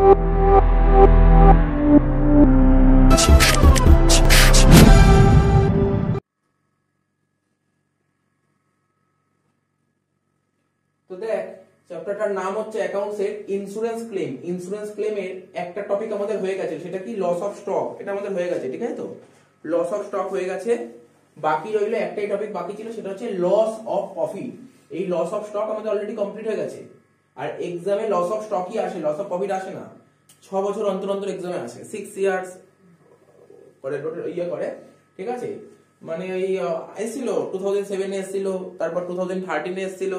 তো দেখ চ্যাপ্টারটার নাম হচ্ছে অ্যাকাউন্টসের ইন্স্যুরেন্স ক্লেম। ইন্স্যুরেন্স ক্লেমের একটা টপিক আমাদের হয়ে গেছে, সেটা কি লস অফ স্টক। এটা আমাদের হয়ে গেছে, ঠিক আছে? তো লস অফ স্টক হয়ে গেছে, বাকি রইলো একটাই টপিক বাকি ছিল, সেটা হচ্ছে লস অফ প্রফিট। এই লস অফ স্টক আমাদের অলরেডি কমপ্লিট হয়ে গেছে। আর এক্সামে লস অফ স্টকই আসে, লস অফ প্রফিট আসে না। 6 বছর অন্তর অন্তর এক্সামে আসে, 6 ইয়ার্স করে ইয়ে করে, ঠিক আছে? মানে ওই এসেছিল 2007 এ এসেছিল, তারপর 2013 এ এসেছিল,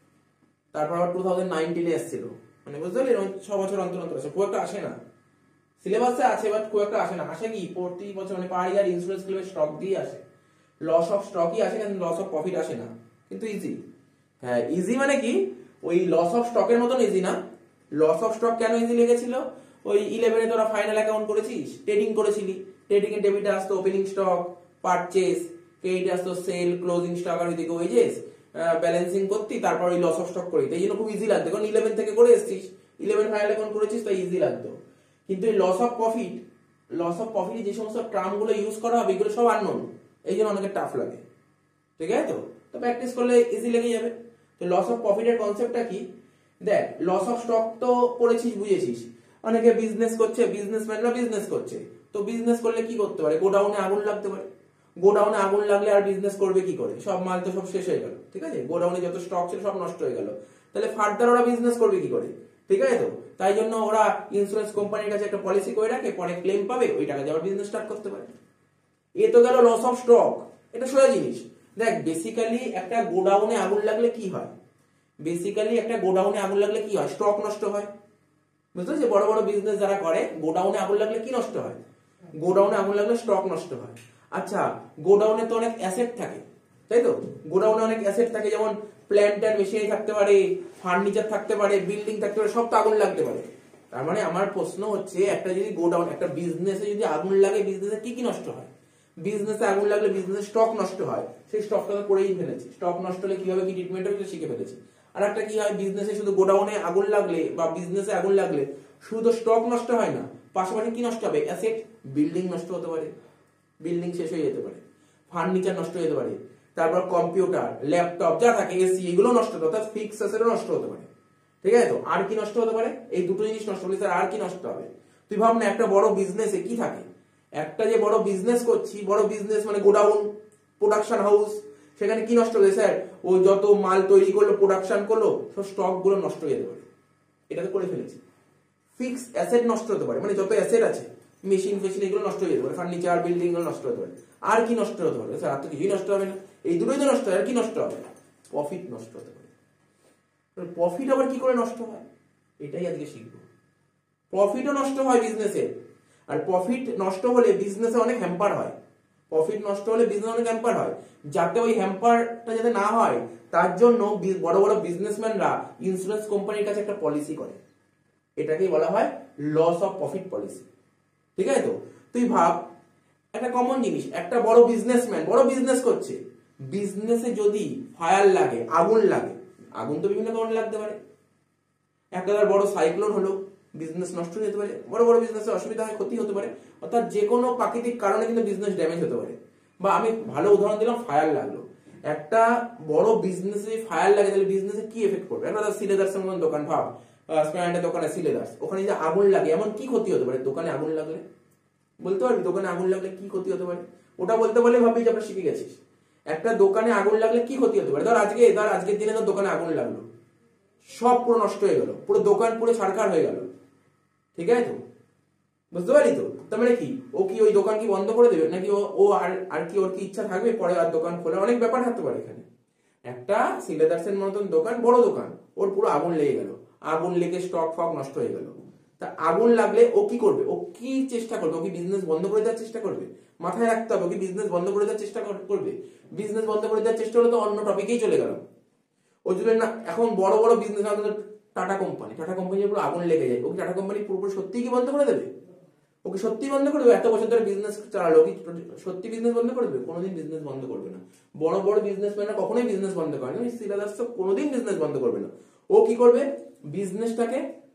তারপর আবার 2019 এ এসেছিল। মানে বুঝতে পারলি, 6 বছর অন্তর অন্তর আসে, খুব একটা আসে না। সিলেবাসে আছে বাট খুব একটা আসে না। আসে কি প্রতি বছর, মানে পার ইয়ার ইন্স্যুরেন্স ক্লেমের স্টক দিয়ে আসে, লস অফ স্টকই আসে, কিন্তু লস অফ প্রফিট আসে না। কিন্তু ইজি, হ্যাঁ ইজি মানে কি ওই লস অফ স্টকের মতন ইজি না। লস অফ স্টক কেন ইজি লেগেছিল? ওই 11 এ তোরা ফাইনাল অ্যাকাউন্ট করেছিস, ট্রেডিং করেছিলি, ট্রেডিং এ ডেবিট আসতো ওপেনিং স্টক, পারচেজ, ক্রেডিট আসতো সেল, ক্লোজিং স্টক, আর ওইদিকে ওয়েজেস, ব্যালেন্সিং করতি, তারপর ওই লস অফ স্টক করি। এই জন্য খুব ইজি লাগতো, কারণ 11 থেকে করে এসেছিস, 11 ফাইনাল অ্যাকাউন্ট করেছিস, তাই ইজি লাগতো। কিন্তু এই loss of profit, loss of প্রফিটে যে সমস্ত টার্ম গুলো ইউজ করা হবে এগুলো সব আননোন, এই জন্য অনেকে টাফ লাগে, ঠিক আছে? তো প্র্যাকটিস করলে ইজি লেগে যাবে। তো লস অফ প্রফিটের কনসেপ্টটা কি? দেখ লস অফ স্টক তো পড়েছিস, বুঝেছিস। অনেকে বিজনেস করছে, বিজনেসম্যানরা বিজনেস করছে, তো বিজনেস করলে কি করতে পারে? গোডাউনে আগুন লাগতে পারে। গোডাউনে আগুন লাগলে আর বিজনেস করবে কি করে? সব মাল তো সব শেষ হয়ে গেল, ঠিক আছে? গোডাউনে যত স্টক ছিল সব নষ্ট হয়ে গেল, তাহলে ফার্দার ওরা বিজনেস করবে কি করে? ঠিক আছে? তো তাই জন্য ওরা ইন্স্যুরেন্স কোম্পানির কাছে একটা পলিসি করে রাখে, পরে ক্লেম পাবে, ওই টাকা দিয়ে আবার বিজনেস স্টার্ট করতে পারে। এ তো গেল লস অফ স্টক, এটা সোজা জিনিস। দেখ বেসিক্যালি একটা গোডাউনে আগুন লাগলে কি হয়? বেসিক্যালি একটা গোডাউনে আগুন লাগলে কি হয়? স্টক নষ্ট হয়, বুঝতে পারছিস? বড় বড় বিজনেস যারা করে, গোডাউনে আগুন লাগলে কি নষ্ট হয়? গোডাউনে আগুন লাগলে স্টক নষ্ট হয়। আচ্ছা, গোডাউনে তো অনেক অ্যাসেট থাকে, তাই তো? গোডাউনে অনেক অ্যাসেট থাকে, যেমন প্ল্যান্ট এন্ড মেশিনারি থাকতে পারে, ফার্নিচার থাকতে পারে, বিল্ডিং থাকতে পারে, সব তো আগুন লাগতে পারে। তার মানে আমার প্রশ্ন হচ্ছে, একটা যদি গোডাউন, একটা বিজনেসে যদি আগুন লাগে, বিজনেসে কি কি নষ্ট হয়? বিজনেসে আগুন লাগলে বিজনেসের স্টক নষ্ট হয়, সেই স্টকটা তো করেই ফেলেছি। স্টক নষ্ট হলে কিভাবে কি ট্রিটমেন্ট হবে শিখে ফেলেছি। আর একটা কি হয়, বিজনেসে শুধু গোডাউনে আগুন লাগলে বা বিজনেসে আগুন লাগলে শুধু স্টক নষ্ট হয় না, পাশাপাশি কি নষ্ট হবে? অ্যাসেট, বিল্ডিং নষ্ট হতে পারে, বিল্ডিং শেষ হয়ে যেতে পারে, ফার্নিচার নষ্ট হয়ে যেতে পারে, তারপর কম্পিউটার, ল্যাপটপ যা থাকে, এসি, এগুলো নষ্ট হতে, অর্থাৎ ফিক্স অ্যাসেটও নষ্ট হতে পারে, ঠিক আছে? তো আর কি নষ্ট হতে পারে? এই দুটো জিনিস নষ্ট হলে স্যার আর কি নষ্ট হবে? তুই ভাব না, একটা বড় বিজনেসে কি থাকে? একটা যে বড় বিজনেস করছি, বড় বিজনেস মানে গোডাউন, প্রোডাকশন হাউস, সেখানে কি নষ্ট হয়ে স্যার? ও যত মাল তৈরি করলো, প্রোডাকশন করলো, সব স্টক গুলো নষ্ট হয়ে যেতে পারে, এটা তো করে ফেলেছি। ফিক্স অ্যাসেট নষ্ট হতে পারে, মানে যত অ্যাসেট আছে, মেশিন ফেশিন, এগুলো নষ্ট হয়ে যেতে পারে, ফার্নিচার, বিল্ডিং গুলো নষ্ট হতে পারে। আর কি নষ্ট হতে পারে স্যার? আর তো কিছুই নষ্ট হবে না, এই দুটোই তো নষ্ট হয়। আর কি নষ্ট হবে? প্রফিট নষ্ট হতে পারে। প্রফিট আবার কি করে নষ্ট হয়, এটাই আজকে শিখবো। প্রফিটও নষ্ট হয় বিজনেসে, আর প্রফিট নষ্ট হলে বিজনেসে অনেক হ্যাম্পার হয়। প্রফিট নষ্ট হলে বিজনেস অনেক হ্যাম্পার হয়। যাতে ওই হ্যাম্পারটা যাতে না হয়, তার জন্য বড় বড় বিজনেসম্যানরা ইন্স্যুরেন্স কোম্পানির কাছে একটা পলিসি করে, এটাকেই বলা হয় লস অফ প্রফিট পলিসি, ঠিক আছে? তো তুই ভাব, একটা কমন জিনিস, একটা বড় বিজনেসম্যান বড় বিজনেস করছে, বিজনেসে যদি ফায়ার লাগে, আগুন লাগে, আগুন তো বিভিন্ন কারণে লাগতে পারে। একটা বড় সাইক্লোন হলো, বিজনেস নষ্ট হয়ে যেতে পারে, বড় বড় বিজনেসে অসুবিধা হয়, ক্ষতি হতে পারে। অর্থাৎ যে কোনো প্রাকৃতিক কারণে কিন্তু বিজনেস ড্যামেজ হতে পারে। বা আমি ভালো উদাহরণ দিলাম, ফায়ার লাগলো। একটা বড় বিজনেসে ফায়ার লাগে, তাহলে বিজনেসে কি এফেক্ট করবে? একটা সিলেদার্স এর মতন দোকান ভাব, স্প্যান্ডের দোকানে সিলেদার্স, ওখানে যে আগুন লাগে, এমন কি ক্ষতি হতে পারে দোকানে আগুন লাগলে? বলতে পারবি দোকানে আগুন লাগলে কি ক্ষতি হতে পারে? ওটা বলতে বলে ভাবি যে আমরা শিখে গেছিস। একটা দোকানে আগুন লাগলে কি ক্ষতি হতে পারে? ধর আজকের দিনে তো দোকানে আগুন লাগলো, সব পুরো নষ্ট হয়ে গেল, পুরো দোকান পুরো ছারখার হয়ে গেল, ঠিক আছে? তো বুঝতে পারি তো? তার মানে কি, ও কি ওই দোকান কি বন্ধ করে দেবে, নাকি ও আর কি ওর কি ইচ্ছা থাকবে পরে আর দোকান খোলা? অনেক ব্যাপার থাকতে পারে এখানে। একটা সিলেদার্সের মতন দোকান, বড় দোকান, ওর পুরো আগুন লেগে গেল, আগুন লেগে স্টক ফক নষ্ট হয়ে গেল। তা আগুন লাগলে ও কি করবে? ও কি চেষ্টা করবে? ও কি বিজনেস বন্ধ করে দেওয়ার চেষ্টা করবে? মাথায় রাখতে হবে, ও কি বিজনেস বন্ধ করে দেওয়ার চেষ্টা করবে? বিজনেস বন্ধ করে দেওয়ার চেষ্টা হলে তো অন্য টপিকেই চলে গেল। ওই জন্য না, এখন বড় বড় বিজনেস, টাটা কোম্পানি পুরো আগুন লেগে যায়, ওকে টাটা কোম্পানি পুরোপুরি সত্যি কি বন্ধ করে দেবে? ওকে সত্যি বন্ধ করে দেবে? এত বছর ধরে বিজনেস চালালো, কি সত্যি বিজনেস বন্ধ করে দেবে? কোনোদিন বিজনেস বন্ধ করবে না। বড় বড় বিজনেসম্যানরা কখনোই বিজনেস বন্ধ করে না, সিলেদার্স কোনোদিন বিজনেস বন্ধ করবে না। ও কি করবে? বিজনেসটাকে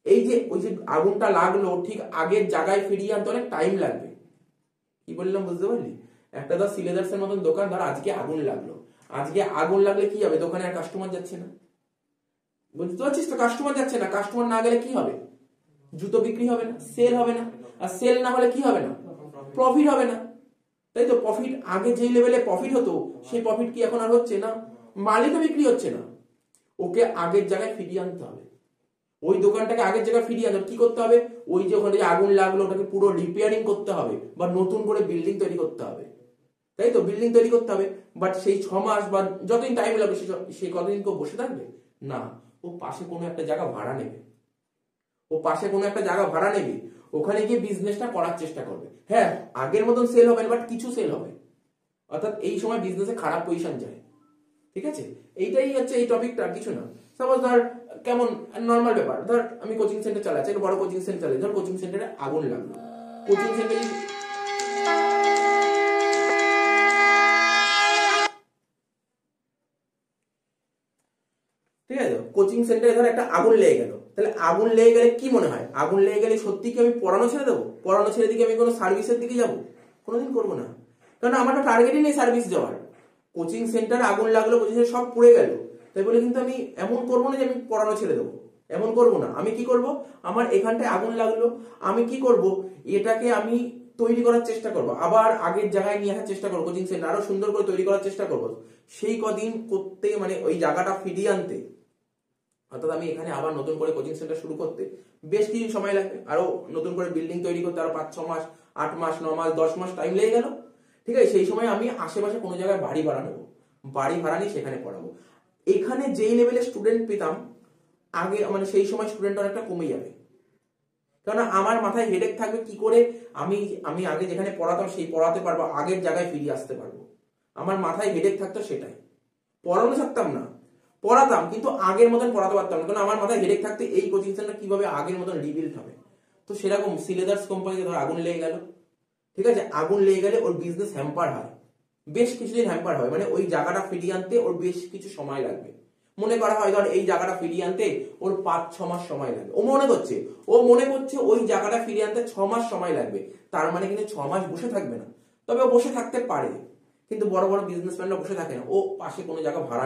এই যে ওই যে আগুনটা লাগলো ঠিক আগের জায়গায় ফিরিয়ে আনতে অনেক টাইম লাগবে। কি বললাম বুঝতে পারলি? একটা ধর সিলেদার্সের মতন দোকান, ধর আজকে আগুন লাগলো, আজকে আগুন লাগলে কি হবে, দোকানে আর কাস্টমার যাচ্ছে না, বুঝতে পারছিস তো? কাস্টমার যাচ্ছে না, কাস্টমার না গেলে কি হবে, জুতো বিক্রি হবে না, সেল হবে না, আর সেল না হলে কি হবে না, প্রফিট হবে না, তাই তো? প্রফিট আগে যেই লেভেলে প্রফিট হতো সেই প্রফিট কি এখন আর হচ্ছে না? মালিকও বিক্রি হচ্ছে না, ওকে আগের জায়গায় ফিরিয়ে আনতে হবে। ওই দোকানটাকে আগের জায়গায় ফিরিয়ে আনতে কি করতে হবে, ওই যে ওখানে যে আগুন লাগলো ওটাকে পুরো রিপেয়ারিং করতে হবে বা নতুন করে বিল্ডিং তৈরি করতে হবে, তাই তো? বিল্ডিং তৈরি করতে হবে। বাট সেই 6 মাস বা যতদিন টাইম লাগবে সেই কতদিন কেউ বসে থাকবে না, ও পাশে কোনো একটা জায়গা ভাড়া নেবে, ও পাশে কোনো একটা জায়গা ভাড়া নেবে, ওখানে গিয়ে বিজনেসটা করার চেষ্টা করবে। হ্যাঁ, আগের মতন সেল হবে না, বাট কিছু সেল হবে, অর্থাৎ এই সময় বিজনেসে খারাপ পজিশন যায়। ঠিক আছে, এইটাই হচ্ছে এই টপিকটা, কিছু না। সাপোজ ধর কেমন নর্মাল ব্যাপার, ধর আমি কোচিং সেন্টার চালাচ্ছি, একটা বড় কোচিং সেন্টার চালাই, ধর কোচিং সেন্টারে আগুন লাগলো, কোচিং সেন্টারে ঠিক আছে, কোচিং সেন্টারে ধর একটা আগুন লেগে গেল, তাহলে আগুন লেগে গেলে কি মনে হয়, আগুন লেগে গেলে সত্যি কি আমি পড়ানো ছেড়ে দেবো? পড়ানো ছেড়ে দিকে আমি কোনো সার্ভিসের দিকে যাবো? কোনোদিন করবো না, কারণ আমার তো টার্গেটই নেই সার্ভিস যাওয়ার। কোচিং সেন্টারে আগুন লাগলো, কোচিং সেন্টার সব পুড়ে গেল, তাই বলে কিন্তু আমি এমন করবো না যে আমি পড়ানো ছেড়ে দেবো, এমন করবো না। আমি কি করব, আমার এখানটায় আগুন লাগলো, আমি কি করব, এটাকে আমি তৈরি করার চেষ্টা করব, আবার আগের জায়গায় নিয়ে আসার চেষ্টা করবো, কোচিং সেন্টার আরো সুন্দর করে তৈরি করার চেষ্টা করবো। সেই কদিন করতে মানে ওই জায়গাটা ফিরিয়ে আনতে, অর্থাৎ আমি এখানে আবার নতুন করে কোচিং সেন্টার শুরু করতে বেশ কিছু সময় লাগবে, আরো নতুন করে বিল্ডিং তৈরি করতে আরো 5-6 মাস, 8 মাস, 9 মাস, 10 মাস টাইম লেগে গেল। ঠিক আছে, সেই সময় আমি আশেপাশে কোনো জায়গায় বাড়ি ভাড়া নেবো, বাড়ি ভাড়া নিয়ে সেখানে পড়াবো। এখানে যেই লেভেলে স্টুডেন্ট পেতাম আগে, মানে সেই সময় স্টুডেন্ট অনেকটা কমে যাবে, কারণ আমার মাথায় হেডেক থাকবে কি করে আমি আমি আগে যেখানে পড়াতাম সেই পড়াতে পারবো, আগের জায়গায় ফিরিয়ে আসতে পারবো। আমার মাথায় হেডেক থাকতো সেটাই, পড়ানো থাকতাম না, পড়াতাম কিন্তু আগের মতন পড়াতে পারতাম না, কারণ আমার মাথায় হেডেক থাকতে এই কোচিং সেন্টার কিভাবে আগের মতন রিবিল্ড হবে। তো সেরকম সিলেদার্স কোম্পানিতে ধর আগুন লেগে গেল, ঠিক আছে, আগুন লেগে গেলে ওর বিজনেস হ্যাম্পার হয়, বেশ কিছুদিন হ্যাম্পার হয়, মানে ওই জায়গাটা ফিরিয়ে আনতে ওর বেশ কিছু সময় লাগবে। মনে করা হয় ধর এই জায়গাটা ফিরিয়ে আনতে ওর 5-6 মাস সময় লাগবে, ও মনে করছে ওই জায়গাটা ফিরিয়ে আনতে 6 মাস সময় লাগবে। তার মানে কিন্তু 6 মাস বসে থাকবে না, তবে ও বসে থাকতে পারে, কিন্তু বড় বড় বিজনেসম্যানরা বসে থাকে না। ও পাশে কোনো জায়গা ভাড়া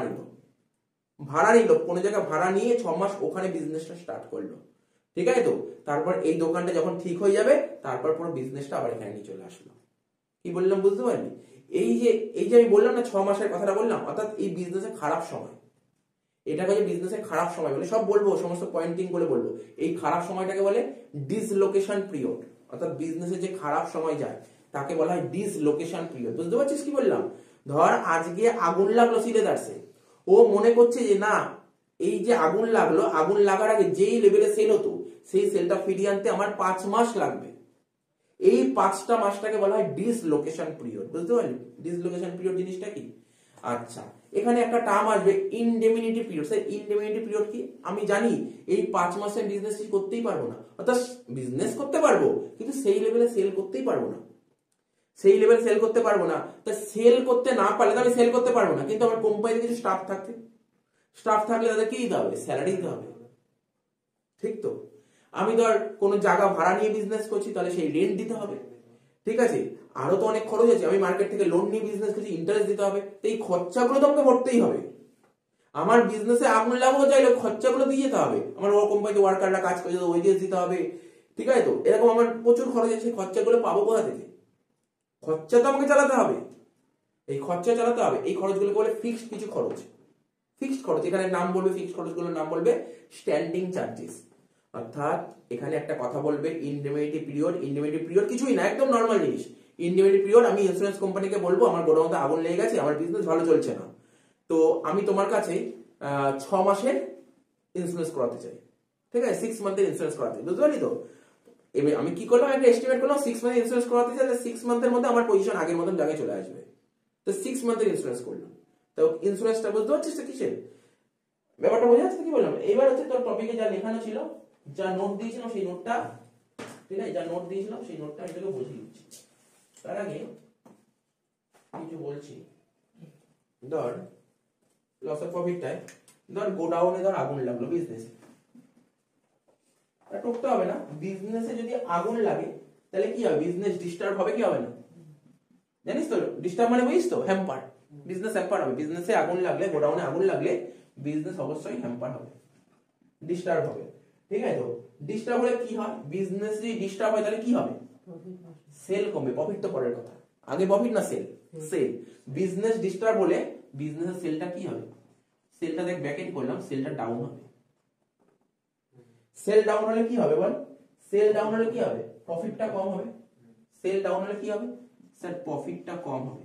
নিল, কোনো জায়গা ভাড়া নিয়ে 6 মাস ওখানে বিজনেসটা স্টার্ট করলো, ঠিক আছে তো? তারপর এই দোকানটা যখন ঠিক হয়ে যাবে, তারপর পুরো বিজনেসটা আবার এখানে নিয়ে চলে আসলো। কি বললাম বুঝতে পারলি? এই যে আমি বললাম না 6 মাসের কথাটা বললাম, অর্থাৎ এই বিজনেসের খারাপ সময়, এটাকে যে বিজনেসের খারাপ সময় বলে, সব বলবো, সমস্ত পয়েন্টিং করে বলবো। এই খারাপ সময়টাকে বলে ডিসলোকেশন পিরিয়ড, অর্থাৎ বিজনেসে যে খারাপ সময় যায় তাকে বলা হয় ডিসলোকেশন পিরিয়ড। বুঝতে পারছিস কি বললাম? ধর আজকে আগুন লাগলো সিলেদার্সে, ও মনে করছে যে না, এই যে আগুন লাগলো, আগুন লাগার আগে যেই লেভেলে সেল হতো সেই সেলটা ফিরিয়ে আনতে আমার 5 মাস লাগবে। এই 5টা মাসটাকে বলা হয় ডিসলোকেশন পিরিয়ড। বুঝতে পারলি ডিসলোকেশন পিরিয়ড জিনিসটা কি? আচ্ছা, এখানে একটা টার্ম আসবে indemnity period. Sir indemnity period কি? আমি জানি এই 5 মাসের বিজনেস করতেই পারবো না, অর্থাৎ বিজনেস করতে পারবো কিন্তু সেই লেভেলে সেল করতেই পারবো না, সেই লেভেল সেল করতে পারবো না। তা সেল করতে না পারলে তো আমি সেল করতে পারবো না, কিন্তু আমার কোম্পানিতে কিছু স্টাফ থাকলে তাদের কি দিতে হবে? স্যালারি দিতে হবে, ঠিক তো? আমি ধর কোন জায়গা ভাড়া নিয়ে বিজনেস করছি, তাহলে সেই রেন্ট দিতে হবে, ঠিক আছে? আরো তো অনেক খরচ আছে, আমি মার্কেট থেকে লোন নিয়ে বিজনেস করছি, ইন্টারেস্ট দিতে হবে, তো এই খরচাগুলো তো আমাকে ভরতেই হবে। আমার বিজনেসে আগুন লাগাবো চাইলে খরচাগুলো দিয়ে যেতে হবে, আমার ও কোম্পানিতে ওয়ার্কাররা কাজ করছে তো ওয়েজেস দিতে হবে, ঠিক আছে তো? এরকম আমার প্রচুর খরচ আছে, খরচাগুলো পাবো কোথা থেকে? খরচা তো আমাকে চালাতে হবে, এই খরচা চালাতে হবে। এই খরচগুলোকে বলে ফিক্সড কিছু খরচ, ফিক্সড খরচ। এখানে নাম বলবে, ফিক্সড খরচগুলোর নাম বলবে স্ট্যান্ডিং চার্জেস। অর্থাৎ এখানে একটা কথা বলবে ইনডেমিনিটি পিরিয়ড। ইনডেমিনিটি পিরিয়ড কিছুই না, একদম নর্মাল জিনিস। ইনডেমিনিটি পিরিয়ড, আমি ইন্স্যুরেন্স কোম্পানিকে বলবো আমার গোডাউনে আগুন লেগে গেছে, আমার বিজনেস ভালো চলছে না, তো আমি তোমার কাছে 6 মাসের ইন্স্যুরেন্স করাতে চাই, ঠিক আছে? 6 মান্থের ইন্স্যুরেন্স করাতে, বুঝতে পারলি তো? এবার আমি কি করলাম, একটা এস্টিমেট করলাম 6 মান্থের ইন্স্যুরেন্স করাতে চাই, 6 মান্থের মধ্যে আমার পজিশন আগের মতন জায়গায় চলে আসবে, তো 6 মান্থের ইন্স্যুরেন্স করলাম। তো ইন্স্যুরেন্সটা বুঝতে পারছিস তো কিসের ব্যাপারটা? বোঝা যাচ্ছে কি বললাম? এবার হচ্ছে তোর টপিকে যা লেখানো ছিল, যা নোট দিয়েছিলাম সেই নোটটা, ঠিক আছে, যা নোট দিয়েছিলাম সেই নোটটা আমি তোকে বুঝিয়ে দিচ্ছি। তার আগে কিছু বলছি, ধর লস অফ প্রফিটটায়, ধর গোডাউনে ধর আগুন লাগলো বিজনেসে, টুকতে হবে না, বিজনেসে যদি আগুন লাগে তাহলে কি হবে, বিজনেস ডিস্টার্ব হবে কি হবে না, জানিস তো ডিস্টার্ব মানে বুঝিস তো, হ্যাম্পার, বিজনেস হ্যাম্পার হবে, বিজনেসে আগুন লাগলে, গোডাউনে আগুন লাগলে বিজনেস অবশ্যই হ্যাম্পার হবে, ডিস্টার্ব হবে, ঠিক আছে। তো ডিস্টার্ব হলে কি হয়, বিজনেস যদি ডিস্টার্ব হয় তাহলে কি হবে, সেল কমবে, প্রফিট তো পরের কথা, আগে প্রফিট না সেল, সেল, বিজনেস ডিস্টার্ব হলে বিজনেসের সেলটা কি হবে, সেলটা দেখ ব্যাকেট করলাম, সেলটা ডাউন হবে, সেল ডাউন হলে কি হবে বল, সেল ডাউন হলে কি হবে, প্রফিটটা কম হবে, সেল ডাউন হলে কি হবে স্যার, প্রফিটটা কম হবে,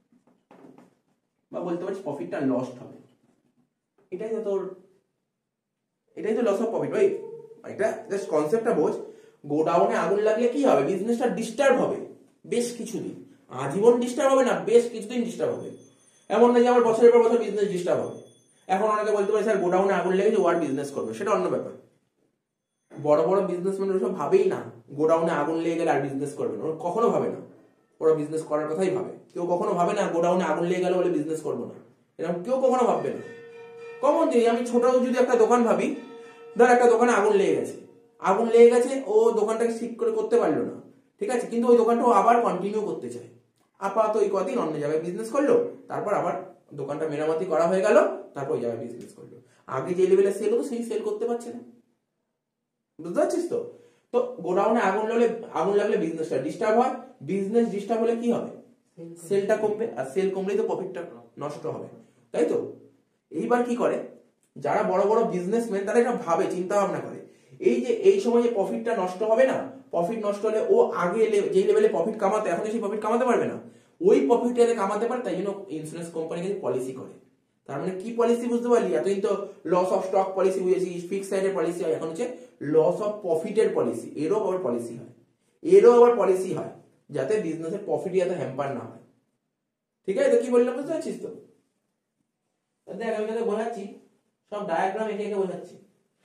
বা বলতে পারিস প্রফিটটা লস্ট হবে, এটাই তো তোর, এটাই তো লস অফ প্রফিট ভাই, এটা জাস্ট কনসেপ্টটা বোঝ। গোডাউনে আগুন লাগলে কি হবে, বিজনেসটা ডিস্টার্ব হবে বেশ কিছুদিন, আজীবন ডিস্টার্ব হবে না, বেশ কিছুদিন ডিস্টার্ব হবে, এমন না যে আমার বছরের পর বছর বিজনেস ডিস্টার্ব হবে। এখন অনেকে বলতে পারে স্যার গোডাউনে আগুন লেগেছে ও আর বিজনেস করবে, সেটা অন্য ব্যাপার। বড় বড় বিজনেসম্যান ওসব ভাবেই না গোডাউনে আগুন লেগে গেলে আর বিজনেস করবে না, ওরা কখনো ভাবে না, ওরা বিজনেস করার কথাই ভাবে, কেউ কখনো ভাবে না গোডাউনে আগুন লেগে গেল বলে বিজনেস করবো না, এরকম কেউ কখনো ভাববে না। কমন জিনিস, আমি ছোট যদি একটা দোকান ভাবি, ধর একটা দোকানে আগুন লেগে গেছে, আগুন লেগে গেছে, ও দোকানটাকে ঠিক করে করতে পারলো না, ঠিক আছে, কিন্তু ওই দোকানটা আবার কন্টিনিউ করতে চায়, আপাতত ওই কদিন অন্য জায়গায় বিজনেস করলো, তারপর আবার দোকানটা মেরামতি করা হয়ে গেল, তারপর ওই জায়গায় বিজনেস করলো, আগে যে লেভেলে সেল হতো সেই সেল করতে পারছে না, বুঝতে পারছিস তো। তো গোডাউনে আগুন লাগলে বিজনেসটা ডিস্টার্ব হয়, বিজনেস ডিস্টার্ব হলে কি হবে, সেলটা কমবে, আর সেল কমলেই তো প্রফিটটা নষ্ট হবে, তাই তো। এইবার কি করে যারা বড় বড় বিজনেসম্যান, তারা এটা ভাবে, চিন্তা ভাবনা করে, এই যে এই সময় যে প্রফিটটা নষ্ট হবে না, প্রফিট নষ্ট হলে ও আগে যে লেভেলে প্রফিট কামাতে, এখন সেই প্রফিট কামাতে পারবে না, ওই প্রফিট যাতে কামাতে পারে তাই জন্য ইন্স্যুরেন্স কোম্পানি কিছু পলিসি করে। তার মানে কি পলিসি বুঝতে পারলি, এতদিন তো লস অফ স্টক পলিসি বুঝেছিস, ফিক্সড সাইডের পলিসি হয়, এখন হচ্ছে লস অফ প্রফিটের পলিসি, এরও আবার পলিসি হয়, এরও আবার পলিসি হয়, যাতে বিজনেসের প্রফিট যাতে হ্যাম্পার না হয়, ঠিক আছে। তো কি বললাম বুঝতে পারছিস তো, দেখ আমি তোকে বোঝাচ্ছি, সব ডায়াগ্রাম এঁকে এঁকে বোঝাচ্ছি,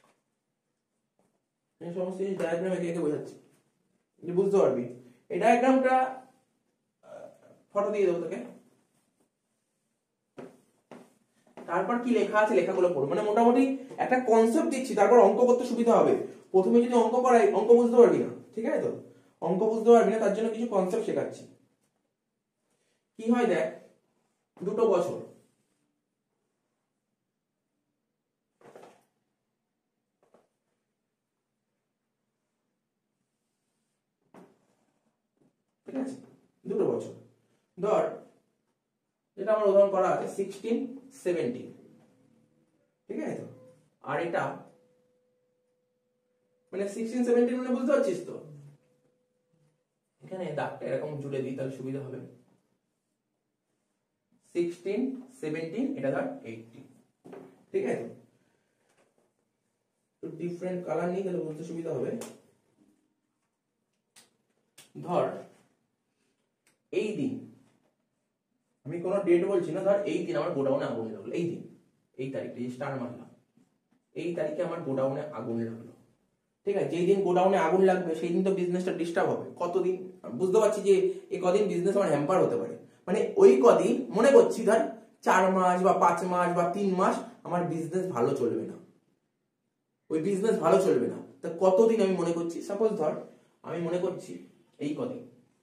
এই সমস্ত ডায়াগ্রাম এঁকে এঁকে বোঝাচ্ছি, বুঝতে পারবি। এই ডায়াগ্রামটা ফটো দিয়ে দেবো তোকে, তারপর কি লেখা আছে লেখাগুলো পড়ো, মানে মোটামুটি একটা কনসেপ্ট দিচ্ছি, তারপর অঙ্ক করতে সুবিধা হবে। প্রথমে যদি অঙ্ক করাই অঙ্ক বুঝতে পারবি না, ঠিক আছে, তো অঙ্ক বুঝতে পারবি না, তার জন্য কিছু কনসেপ্ট শেখাচ্ছি। কি হয় দেখ, দুটো বছর, ঠিক আছে, দুটো বছর, ধর যেটা আমার উদাহরণ করা আছে 16-17, ঠিক আছে, তো আর এটা মানে 16-17 মানে বুঝতে পারছিস তো, এখানে দাগটা এরকম জুড়ে দিই তাহলে সুবিধা হবে, 16-17, এটা ধর 18, ঠিক আছে, তো ডিফারেন্ট কালার নিই তাহলে বুঝতে সুবিধা হবে। ধর এই দিন, আমি কোনো ডেট বলছি না, ধর এই দিন আমার গোডাউনে আগুন লাগলো, এই দিন, এই তারিখে স্টার মারলাম, এই তারিখে আমার গোডাউনে আগুন লাগলো, ঠিক আছে, যেই দিন গোডাউনে আগুন লাগবে সেই দিন তো বিজনেসটা ডিস্টার্ব হবে, কতদিন বুঝতে পারছি যে এই কদিন বিজনেস আমার হ্যাম্পার হতে পারে, মানে ওই কদিন মনে করছি ধর 4 মাস বা 5 মাস বা 3 মাস আমার বিজনেস ভালো চলবে না, ওই বিজনেস ভালো চলবে না, তা কতদিন আমি মনে করছি, সাপোজ ধর আমি মনে করছি এই কদিন,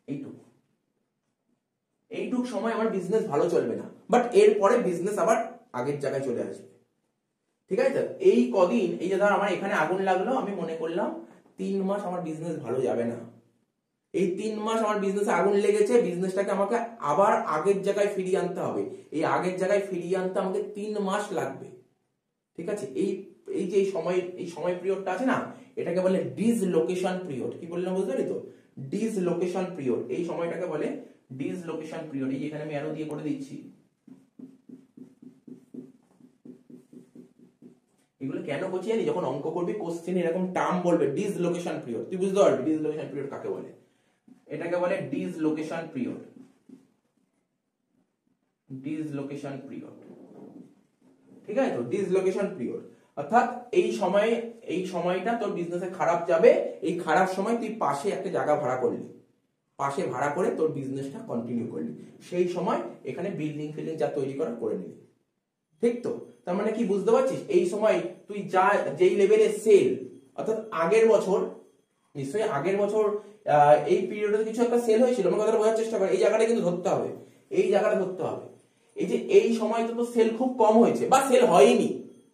এইটুক সময় আমার বিজনেস ভালো চলবে না, বাট এরপরে বিজনেস আবার আগের জায়গায় চলে আসবে, ঠিক আছে। এই কদিন, এই যে ধর আমার এখানে আগুন লাগলো, আমি মনে করলাম 3 মাস আমার বিজনেস ভালো যাবে না, এই 3 মাস আমার বিজনেসে আগুন লেগেছে, বিজনেসটাকে আমাকে আবার আগের জায়গায় ফিরিয়ে আনতে হবে, এই আগের জায়গায় ফিরিয়ে আনতে আমাকে 3 মাস লাগবে, ঠিক আছে। এই যে এই সময় পিরিয়ডটা আছে না, এটাকে বলে ডিসলোকেশন পিরিয়ড, কি বললাম বুঝতে পারি তো, ডিসলোকেশন পিরিয়ড, এই সময়টাকে বলে ডিসলোকেশন পিরিয়ড, এই এখানে আমি অ্যারো দিয়ে করে দিচ্ছি, এগুলো কেন করছি জানি, যখন অঙ্ক করবি কোশ্চেন এরকম টার্ম বলবে ডিসলোকেশন পিরিয়ড, তুই বুঝতে পারবি ডিসলোকেশন পিরিয়ড কাকে বলে, এটাকে বলে ডিসলোকেশন পিরিয়ড, ডিসলোকেশন পিরিয়ড, ঠিক আছে, তো ডিসলোকেশন পিরিয়ড অর্থাৎ এই সময়টা তোর বিজনেসে খারাপ যাবে, এই খারাপ সময় তুই পাশে একটা জায়গা ভাড়া করলি, পাশে ভাড়া করে তোর বিজনেসটা কন্টিনিউ করলি, সেই সময় এখানে বিল্ডিং ফিল্ডিং যা তৈরি করা করে নিলি, ঠিক তো। তার মানে কি বুঝতে পারছিস, এই সময় তুই যেই লেভেলে সেল, অর্থাৎ আগের বছর, নিশ্চয়ই আগের বছর এই পিরিয়ডে কিছু একটা সেল হয়েছিল, আমার কথাটা বোঝার চেষ্টা করে, এই জায়গাটা কিন্তু ধরতে হবে, এই জায়গাটা ধরতে হবে। এই যে এই সময় তো সেল খুব কম হয়েছে বা সেল হয়নি,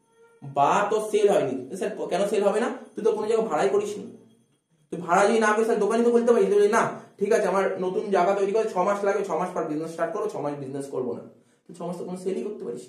বা তোর সেল হয়নি, স্যার কেন সেল হবে না? তুই তো কোনো জায়গায় ভাড়াই করিস নি, তুই ভাড়া যদি না করিস তাহলে দোকানে তো বলতে পারিস না ঠিক আছে আমার নতুন জায়গা তৈরি করে 6 মাস লাগে, 6 মাস পর বিজনেস স্টার্ট করো, 6 মাস বিজনেস করবো না, তুই 6 মাস তো কোনো সেলই করতে পারিস,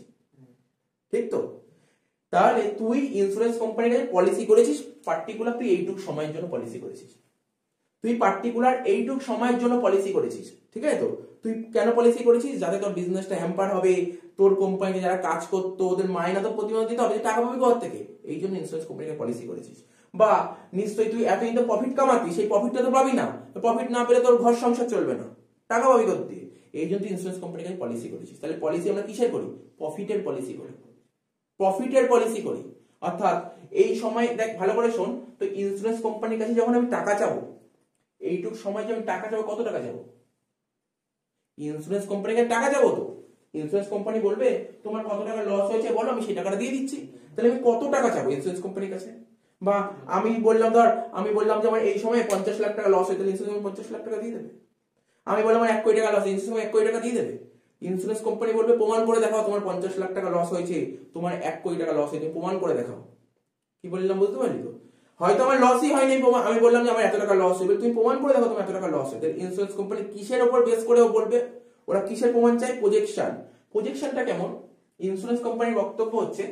ঠিক তো? তাহলে তুই ইন্স্যুরেন্স কোম্পানির কাছে পলিসি করেছিস, পার্টিকুলার তুই এইটুক সময়ের জন্য পলিসি করেছিস, তুই পার্টিকুলার এইটুক সময়ের জন্য পলিসি করেছিস, ঠিক আছে তো? তুই কেন পলিসি করেছিস? যাতে তোর বিজনেসটা হ্যাম্পার হবে, তোর কোম্পানিতে যারা কাজ করতো ওদের মাইনা তো প্রতিমাস দিতে হবে, টাকা পাবি কোথা থেকে, এই জন্য ইন্স্যুরেন্স কোম্পানিকে পলিসি করেছিস। বা নিশ্চয়ই তুই এতদিন তো প্রফিট কামাতি, সেই প্রফিটটা তো পাবি না, প্রফিট না পেলে তোর ঘর সংসার চলবে না, টাকা পাবি কোথা থেকে, এই জন্য তুই ইন্স্যুরেন্স কোম্পানির কাছে পলিসি করেছিস। তাহলে পলিসি আমরা কিসের করি? প্রফিটের পলিসি করি, প্রফিটের পলিসি করি। অর্থাৎ এই সময় দেখ ভালো করে শোন, তো ইন্স্যুরেন্স কোম্পানির কাছে যখন আমি টাকা চাবো, এইটুক সময় যে আমি টাকা চাবো, কত টাকা চাবো? ইন্স্যুরেন্স কোম্পানিকে টাকা যাবো, তো ইন্স্যুরেন্স কোম্পানি বলবে তোমার কত টাকা লস হয়েছে বলো, আমি সেই টাকাটা দিয়ে দিচ্ছি। তাহলে আমি কত টাকা চাবো ইন্স্যুরেন্স কোম্পানির কাছে? বা আমি বললাম যে আমার এই সময় 50 লাখ টাকা লস হয়েছে, তাহলে ইন্স্যুরেন্স 50 লাখ টাকা দিয়ে দেবে। আমি বললাম আমার 1 কোটি টাকা লস, ইন্স্যুরেন্স 1 কোটি টাকা দিয়ে দেবে। ইন্স্যুরেন্স কোম্পানি বলবে প্রমাণ করে দেখাও তোমার 50 লাখ টাকা লস হয়েছে, তোমার 1 কোটি টাকা লস হয়েছে, প্রমাণ করে দেখাও। কি বললাম বুঝতে পারলি তো? হয়তো আমার লসই হয়নি, আমি বললাম যে আমার এত টাকা লস হয়েছে, তুমি প্রমাণ করে দেখো তোমার এত টাকা লস হয়েছে। ইন্স্যুরেন্স কোম্পানি কিসের উপর বেস করে বলবে? ওরা কিসের প্রমাণ চাই? প্রজেকশন। প্রজেকশনটা কেমন? ইন্স্যুরেন্স কোম্পানির বক্তব্য হচ্ছে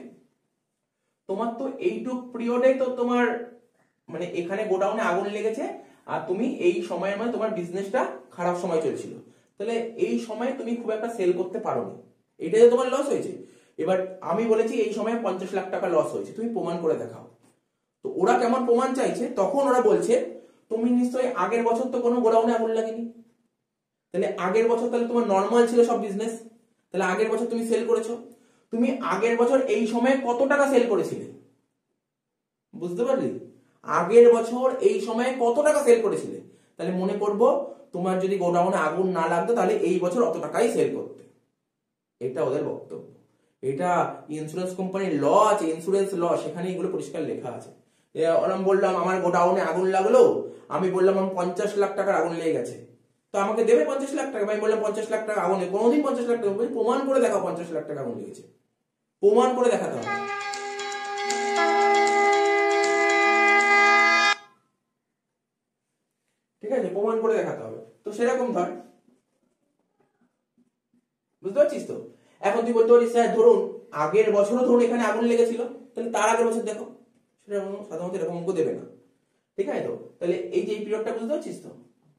তোমার তো এইটুক পিরিয়ডে তো তোমার মানে এখানে গোডাউনে আগুন লেগেছে, আর তুমি এই সময়ের মধ্যে তোমার বিজনেসটা খারাপ সময় চলছিল, তাহলে এই সময় তুমি খুব একটা সেল করতে পারোনি, এটাই তো তোমার লস হয়েছে। এবার আমি বলেছি এই সময় 50 লাখ টাকা লস হয়েছে, তুমি প্রমাণ করে দেখাও। তো ওরা কেমন প্রমাণ চাইছে? তখন ওরা বলছে তুমি নিশ্চয়ই আগের বছর তো কোনো গোডাউনে আগুন লাগেনি, তাহলে আগের বছর তাহলে তোমার নর্মাল ছিল সব বিজনেস, তাহলে আগের বছর তুমি সেল করেছো, তুমি আগের বছর এই সময় কত টাকা সেল করেছিলে? বুঝতে পারলি? আগের বছর এই সময়ে কত টাকা সেল করেছিলে, তাহলে মনে করব তোমার যদি গোডাউনে আগুন না লাগতো তাহলে এই বছর অত টাকাই সেল করতে। এটা ওদের বক্তব্য, এটা ইন্স্যুরেন্স কোম্পানির ল আছে, ইন্স্যুরেন্স ল, সেখানে এগুলো পরিষ্কার লেখা আছে। আমি বললাম আমার গোডাউনে আগুন লাগলো, আমি বললাম আমার 50 লাখ টাকার আগুন লেগে গেছে, তো আমাকে দেবে 50 লাখ টাকা? আমি বললাম 50 লাখ টাকা আগুন, কোনোদিন 50 লাখ টাকা, প্রমাণ করে দেখাও 50 লাখ টাকা আগুন লেগেছে, প্রমাণ করে দেখাতে হবে। ঠিক আছে, প্রমাণ করে দেখাতে হবে। তো সেরকম ধর, বুঝতে পারছিস তো? এখন তুই বলতে পারিস স্যার ধরুন আগের বছরও ধরুন এখানে আগুন লেগেছিল, তাহলে তার আগের বছর দেখো, সেটা সাধারণত এরকম অঙ্ক দেবে না, ঠিক আছে তো? তাহলে এই যে এই পিরিয়ডটা বুঝতে পারছিস তো?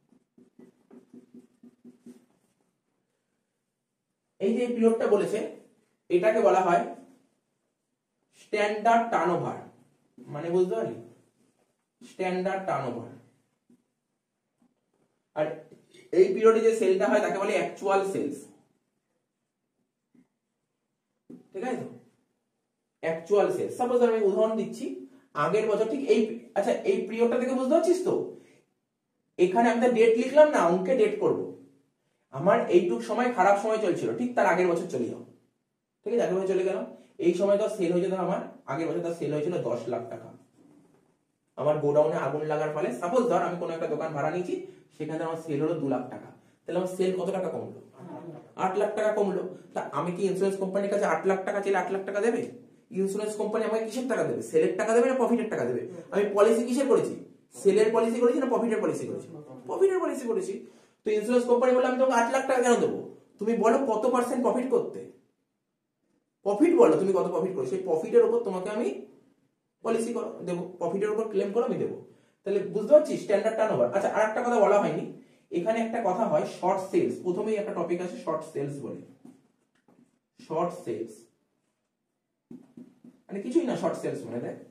এই যে পিরিয়ডটা বলেছে এটাকে বলা হয় স্ট্যান্ডার্ড টার্নওভার, মানে বুঝতে পারলি? Standard turnover. আর এই পিরিয়ডে যে সেলটা হয় তাকে বলে অ্যাকচুয়াল সেলস, ঠিক আছে তো? Actual sales. সাপোজ আমি উদাহরণ দিচ্ছি, আগের বছর ঠিক এই, আচ্ছা এই পিরিয়ডটা থেকে বুঝতে পারছিস তো? এখানে আমি ডেট লিখলাম না, অঙ্কে ডেট করব, আমার এইটুক সময় খারাপ সময় চলছিল, ঠিক তার আগের বছর চলে যাও, ঠিক আছে? আগের বছর চলে গেলাম, এই সময় তো সেল হয়েছে, আমার আগের বছর তার সেল হয়েছিল 10 লাখ টাকা, আমার গোডাউনে আগুন লাগার ফলে সাপোজ ধর আমি কোনো একটা দোকান ভাড়া নিয়েছি, সেখানে আমার সেল হলো 2 লাখ টাকা, তাহলে আমার সেল কত টাকা কমলো? 8 লাখ টাকা কমলো। তা আমি কি ইন্স্যুরেন্স কোম্পানির কাছে 8 লাখ টাকা চাইলে 8 লাখ টাকা দেবে? ইন্স্যুরেন্স কোম্পানি আমাকে কিসের টাকা দেবে? সেলের টাকা দেবে না প্রফিটের টাকা দেবে? আমি পলিসি কিসের করেছি? সেলের পলিসি করেছি না প্রফিটের পলিসি করেছি? প্রফিটের পলিসি করেছি। তো ইন্স্যুরেন্স কোম্পানি বলে আমি তোমাকে 8 লাখ টাকা কেন দেবো? তুমি বলো কত পার্সেন্ট প্রফিট করতে, প্রফিট বলো তুমি কত প্রফিট করো, সেই প্রফিটের উপর তোমাকে আমি পলিসি করো দেবো, প্রফিটের উপর ক্লেম করো আমি দেবো। তাহলে বুঝতে পারছিস স্ট্যান্ডার্ড টার্নওভার। আচ্ছা আর একটা কথা বলা হয়নি, এখানে একটা কথা হয় শর্ট সেলস, প্রথমেই একটা টপিক আছে শর্ট সেলস বলে। শর্ট সেলস মানে কিছুই না, শর্ট সেলস মানে দেখ,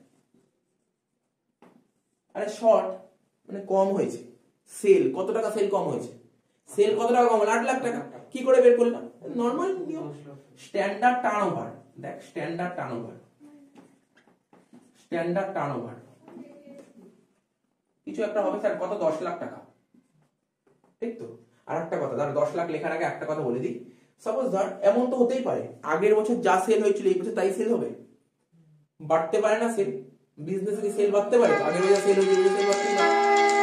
আরে শর্ট মানে কম হয়েছে, সেল কত টাকা সেল কম হয়েছে, সেল কত টাকা কম হলো? 8 লাখ টাকা। কি করে বের করলাম? নরমাল নিয়ম, স্ট্যান্ডার্ড টার্নওভার। দেখ স্ট্যান্ডার্ড টার্নওভার, স্ট্যান্ডার্ড টার্নওভার কিছু একটা হবে স্যার কত? 10 লাখ টাকা, ঠিক তো? আর একটা কথা ধর 10 লাখ লেখার আগে একটা কথা বলে দিই, সাপোজ ধর এমন তো হতেই পারে আগের বছর যা সেল হয়েছিল এই বছর তাই সেল হবে, বাড়তে পারে না সেল, বিজনেসে কি সেল বাড়তে পারে? আগের বছর সেল হয়েছে, সেল বাড়তেই পারে।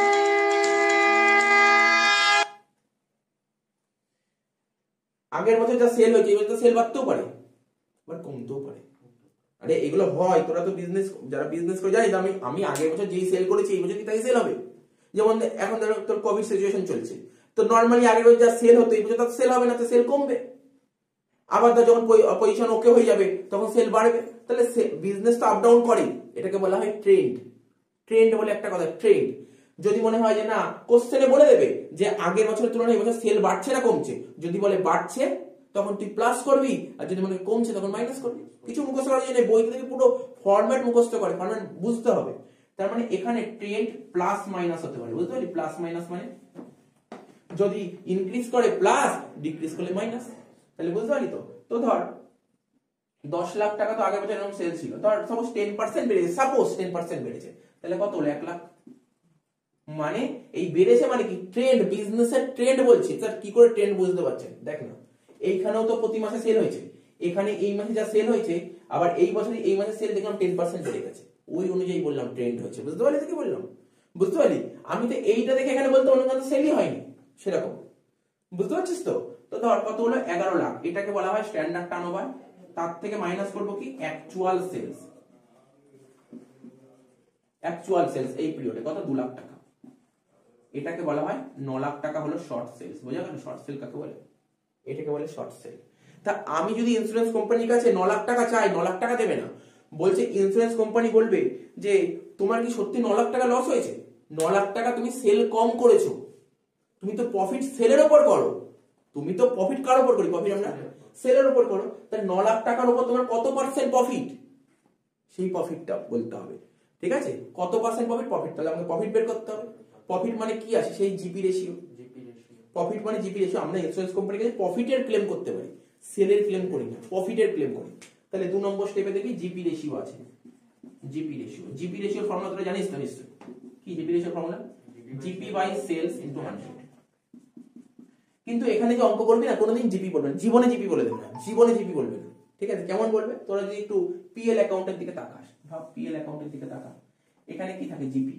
আগের বছর যা সেল হয়েছে এই বছর সেল বাড়তেও পারে, আবার কমতেও পারে। আরে এগুলো হয়, তোরা তো বিজনেস, যারা বিজনেস করে জানিস, আমি আগের বছর যেই সেল করেছি এই বছর কি তাই সেল হবে? যেমন এখন ধরো তোর কোভিড সিচুয়েশন চলছে, তো নর্মালি আগের বছর যা সেল হতো এই বছর তার সেল হবে না, তো সেল কমবে। আবার ধর যখন পজিশন ওকে হয়ে যাবে তখন সেল বাড়বে। তাহলে বিজনেস তো আপ ডাউন করে, এটাকে বলা হয় ট্রেন্ড। ট্রেন্ড বলে একটা কথা, ট্রেন্ড। যদি মনে হয় যে না, কোশ্চেনে বলে দেবে যে আগের বছরের তুলনায় এবছর সেল বাড়ছে না কমছে, যদি বলে বাড়ছে তখন তুই প্লাস করবি, আর যদি মনে কমছে তখন মাইনাস করবি। কিছু মুখস্থ করার জন্য বইতে থেকে পুরো ফরম্যাট মুখস্থ করে, ফরম্যাট বুঝতে হবে। তার মানে এখানে ট্রেন্ড প্লাস মাইনাস হতে পারে, বুঝতে পারলি? প্লাস মাইনাস মানে যদি ইনক্রিজ করে প্লাস, ডিক্রিজ করলে মাইনাস। তাহলে বুঝতে পারলি তো? তো ধর 10 লাখ টাকা তো আগের বছর এরকম সেল ছিল, ধর সাপোজ 10% বেড়েছে, সাপোজ 10% বেড়েছে, তাহলে কত হলো? 1 লাখ। মানে এই বেড়েছে মানে কি? ট্রেন্ড, বিজনেসের ট্রেন্ড বলছি। স্যার কি করে ট্রেন্ড বুঝতে পারছেন? দেখ না, এইখানেও তো প্রতি মাসে সেল হয়েছে, এখানে এই মাসে যা সেল হয়েছে, আবার এই বছরে এই মাসে সেল দেখলাম 10% বেড়ে গেছে, ওই অনুযায়ী বললাম ট্রেন্ড হচ্ছে। বুঝতে পারলি কি বললাম? বুঝতে পারলি? আমি তো এইটা দেখে এখানে বলতে অন্য কোনো সেলই হয়নি সেরকম, বুঝতে পারছিস তো? তো ধর কত হলো? 11 লাখ। এটাকে বলা হয় স্ট্যান্ডার্ড টার্নওভার। তার থেকে মাইনাস করবো কি? Actual sales. অ্যাকচুয়াল সেলস এই পিরিয়ডে কত? 2 লাখ টাকা। এটাকে বলা হয় 9 লাখ টাকা হলো শর্ট সেলস। বোঝা গেল শর্ট সেল কাকে বলে? এটাকে বলে শর্ট সেল। তা আমি যদি ইন্স্যুরেন্স কোম্পানির কাছে 9 লাখ টাকা চাই, 9 লাখ টাকা দেবে না। বলছে ইন্স্যুরেন্স কোম্পানি বলবে যে তোমার কি সত্যি 9 লাখ টাকা লস হয়েছে? 9 লাখ টাকা তুমি সেল কম করেছো, তুমি তো প্রফিট সেলের উপর করো। তুমি তো প্রফিট কার উপর করি? প্রফিট আমরা সেলের উপর করো। তাহলে 9 লাখ টাকার উপর তোমার কত পার্সেন্ট প্রফিট, সেই প্রফিটটা বলতে হবে। ঠিক আছে? কত পার্সেন্ট প্রফিট? তাহলে আমাকে প্রফিট বের করতে হবে। প্রফিট মানে কি আছে? সেই জিপি রেশিও। প্রফিট মানে জিপি রেশিও। আমরা ইন্স্যুরেন্স কোম্পানির কাছে প্রফিটের ক্লেম করতে পারি, সেলের ক্লেম করি না, প্রফিটের ক্লেম করি। তাহলে 2 নম্বর স্টেপে দেখি জিপি রেশিও আছে। জিপি রেশিও, জিপি রেশিওর ফর্মুলা তোরা জানিস তো নিশ্চয়? কি জিপি রেশিওর formula? GP by sales into 100। কিন্তু এখানে যে অঙ্ক করবি না, কোনোদিন জিপি বলবে না, জীবনে জিপি বলে দেবে না, জীবনে জিপি বলবে না। ঠিক আছে? কেমন বলবে? তোরা যদি একটু পিএল অ্যাকাউন্টের দিকে তাকাস, ভাব পিএল অ্যাকাউন্টের দিকে তাকা, এখানে কি থাকে? জিপি,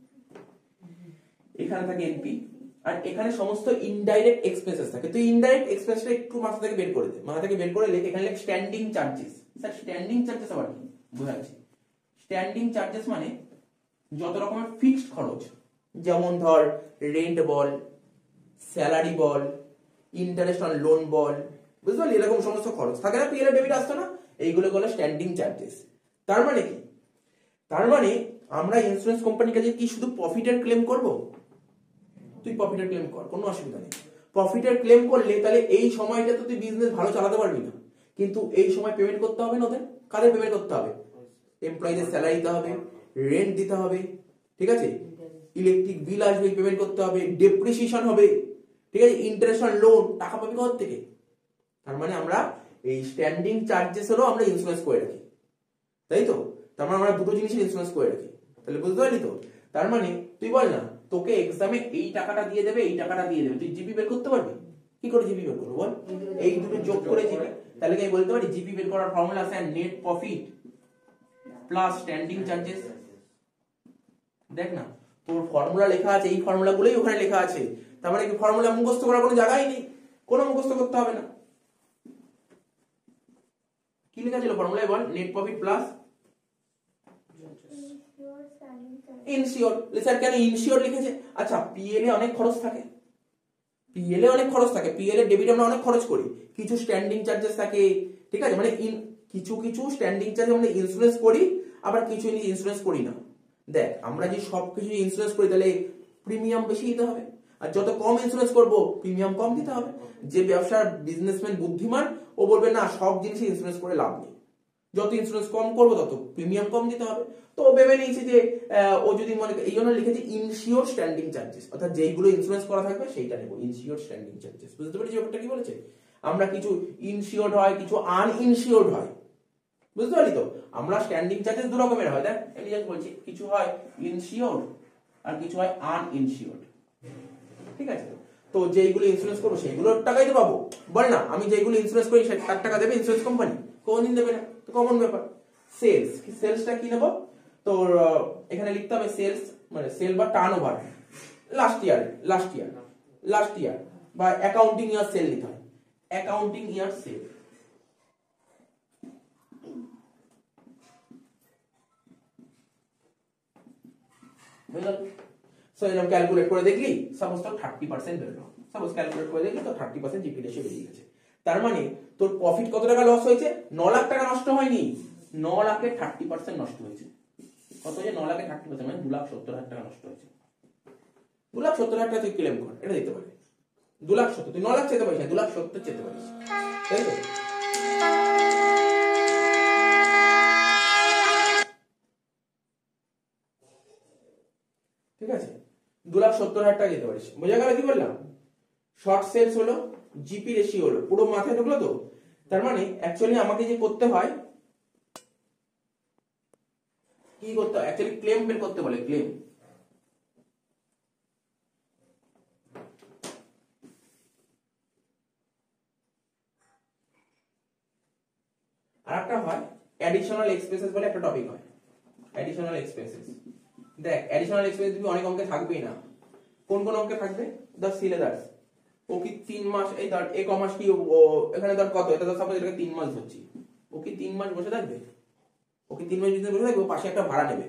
এখানে থাকে এনপি, আর এখানে সমস্ত ইনডাইরেক্ট এক্সপেন্সেস থাকে। তো ইনডাইরেক্ট এক্সপেন্সটা একটু মাথা থেকে বের করে দে, মাথা থেকে বের করে লিখ। এখানে লিখ standing charges. Sir standing charges আবার কি? বোঝাচ্ছি। স্ট্যান্ডিং চার্জেস মানে যত রকমের ফিক্সড খরচ, যেমন ধর রেন্ট বল, স্যালারি বল, ইন্টারেস্ট অন লোন বল, বুঝতে পারলি? এরকম সমস্ত খরচ থাকে না, পিএল ডেবিট আসতো না, এইগুলো বলে স্ট্যান্ডিং চার্জেস। তার মানে কি? তার মানে আমরা ইন্স্যুরেন্স কোম্পানির কাছে কি শুধু প্রফিটের ক্লেম করব? তুই প্রফিটের ক্লেম কর, কোনো অসুবিধা নেই। প্রফিটের ক্লেম করলে তাহলে এই সময়টা তো তুই বিজনেস ভালো চালাতে পারবি না, কিন্তু এই সময় পেমেন্ট করতে হবে না ওদের। কাদের পেমেন্ট করতে হবে? এমপ্লয়ীদের স্যালারি দিতে হবে, রেন্ট দিতে হবে, ঠিক আছে, ইলেকট্রিক বিল আসবে পেমেন্ট করতে হবে, ডেপ্রিসিয়েশন হবে, ঠিক আছে, ইন্টারেস্ট অন লোন, টাকা পাবি কোথা থেকে? তার মানে আমরা এই স্ট্যান্ডিং চার্জেসেরও আমরা ইন্স্যুরেন্স করে রাখি, তাই তো? তার মানে আমরা দুটো জিনিসের ইন্স্যুরেন্স করে রাখি। তাহলে বুঝতে পারলি তো? তার মানে তুই বল না, তোকে এক্সামে এই টাকাটা দিয়ে দেবে, এই টাকাটা দিয়ে দেবে, তুই জিপি বের করতে পারবি? কি করে জিপি বের করবো বল? এই দুটো যোগ করে জিপি। তাহলে কি বলতে পারি জিপি বের করার ফর্মুলা আছে net profit plus standing charges. দেখ না, তোর ফর্মুলা লেখা আছে, এই ফর্মুলাগুলোই ওখানে লেখা আছে। তার মানে কি ফর্মুলা মুখস্থ করার কোনো জায়গাই নেই, কোনো মুখস্থ করতে হবে না। কি লেখা ছিল ফর্মুলায় বল? Net profit plus insured. Sir কেন ইনসিওর লিখেছে? আচ্ছা, পিএল এ অনেক খরচ থাকে, পিএল এ অনেক খরচ থাকে, পিএল এর ডেবিট আমরা অনেক খরচ করি, কিছু স্ট্যান্ডিং চার্জেস থাকে, ঠিক আছে? মানে কিছু কিছু স্ট্যান্ডিং চার্জ আমরা ইন্স্যুরেন্স করি, আবার কিছু ইন্স্যুরেন্স করি না। দেখ, আমরা যে সবকিছু ইন্স্যুরেন্স করি তাহলে প্রিমিয়াম বেশি দিতে হবে, আর যত কম ইন্স্যুরেন্স করব প্রিমিয়াম কম দিতে হবে। যে ব্যবসার বিজনেসম্যান বুদ্ধিমান, ও বলবে না সব জিনিসে ইন্স্যুরেন্স করে লাভ নেই, যত ইন্স্যুরেন্স কম করবো তত প্রিমিয়াম কম দিতে হবে। তো ও ভেবে নিয়েছে যে ও যদি মনে, এই জন্য লিখেছে ইনসিওর স্ট্যান্ডিং চার্জেস, অর্থাৎ যেইগুলো ইন্স্যুরেন্স করা থাকবে সেইটা নেবো, ইনসিওর স্ট্যান্ডিং চার্জেস। বুঝতে পেরেছি ব্যাপারটা কি বলেছে? আমরা কিছু ইনসিওর্ড হয়, কিছু আনইনসিওর্ড হয়, বুঝতে পারলি তো? আমরা স্ট্যান্ডিং চার্জেস দু রকমের হয়, দেখ আমি জাস্ট বলছি, কিছু হয় ইনসিওর্ড আর কিছু হয় আনইনসিওর্ড, ঠিক আছে? তো যেইগুলো ইন্স্যুরেন্স করবো সেইগুলোর টাকাই তো পাবো। বল না, আমি যেইগুলো ইন্স্যুরেন্স করি তার টাকা দেবে ইন্স্যুরেন্স কোম্পানি? কোনদিন দেবে না, তো কমন ব্যাপার। সেলসটা কি নেবো? তোর এখানে লিখতে হবে সেলস মানে সেল বা টার্নওভার লাস্ট ইয়ার বা অ্যাকাউন্টিং ইয়ার সেল লিখতে হয়, অ্যাকাউন্টিং ইয়ার সেল। সো এরকম ক্যালকুলেট করে দেখলি সাপোজ তোর 30% বেরোলো, সাপোজ ক্যালকুলেট করে দেখলি তো 30% জিপি রেশিও বেরিয়ে গেছে। তার মানে তোর প্রফিট কত টাকা লস হয়েছে? 9 লাখ টাকা নষ্ট হয়নি, 9 লাখের 30% নষ্ট হয়েছে। কত হয়েছে? 9 লাখের 30% মানে 2,70,000 টাকা নষ্ট হয়েছে। 2,70,000 টাকা তুই ক্লেম কর, এটা দিতে পারে 2,70,000, তুই 9 লাখ চেতে পারিস না, 2,70,000 চেতে পারিস, তাই তো? ঠিক আছে, 2,70,000 টাকা দিতে পারিস। বোঝা গেল কি বললাম? শর্ট সেলস হলো, জিপি রেশিও হলো, পুরো মাথায় ঢুকলো তো? তার মানে অ্যাকচুয়ালি আমাকে যে করতে হয়, কি করতে হয় অ্যাকচুয়ালি, ক্লেম বের করতে বলে, ক্লেম। আর একটা হয় অ্যাডিশনাল এক্সপেন্সেস বলে একটা টপিক হয়, অ্যাডিশনাল এক্সপেন্সেস। দেখ অ্যাডিশনাল এক্সপেন্সেস তুমি অনেক অঙ্কে থাকবেই না। কোন কোন অঙ্কে থাকবে? ধর সিলেবাস, ও কি 3 মাস, এই ধর এক মাস কি এখানে ধর কত, এটা ধর সাপোজ এটাকে 3 মাস ধরছি, ও কি 3 মাস বসে থাকবে? ও কি 3 মাস বসে থাকবে? ও পাশে একটা ভাড়া নেবে,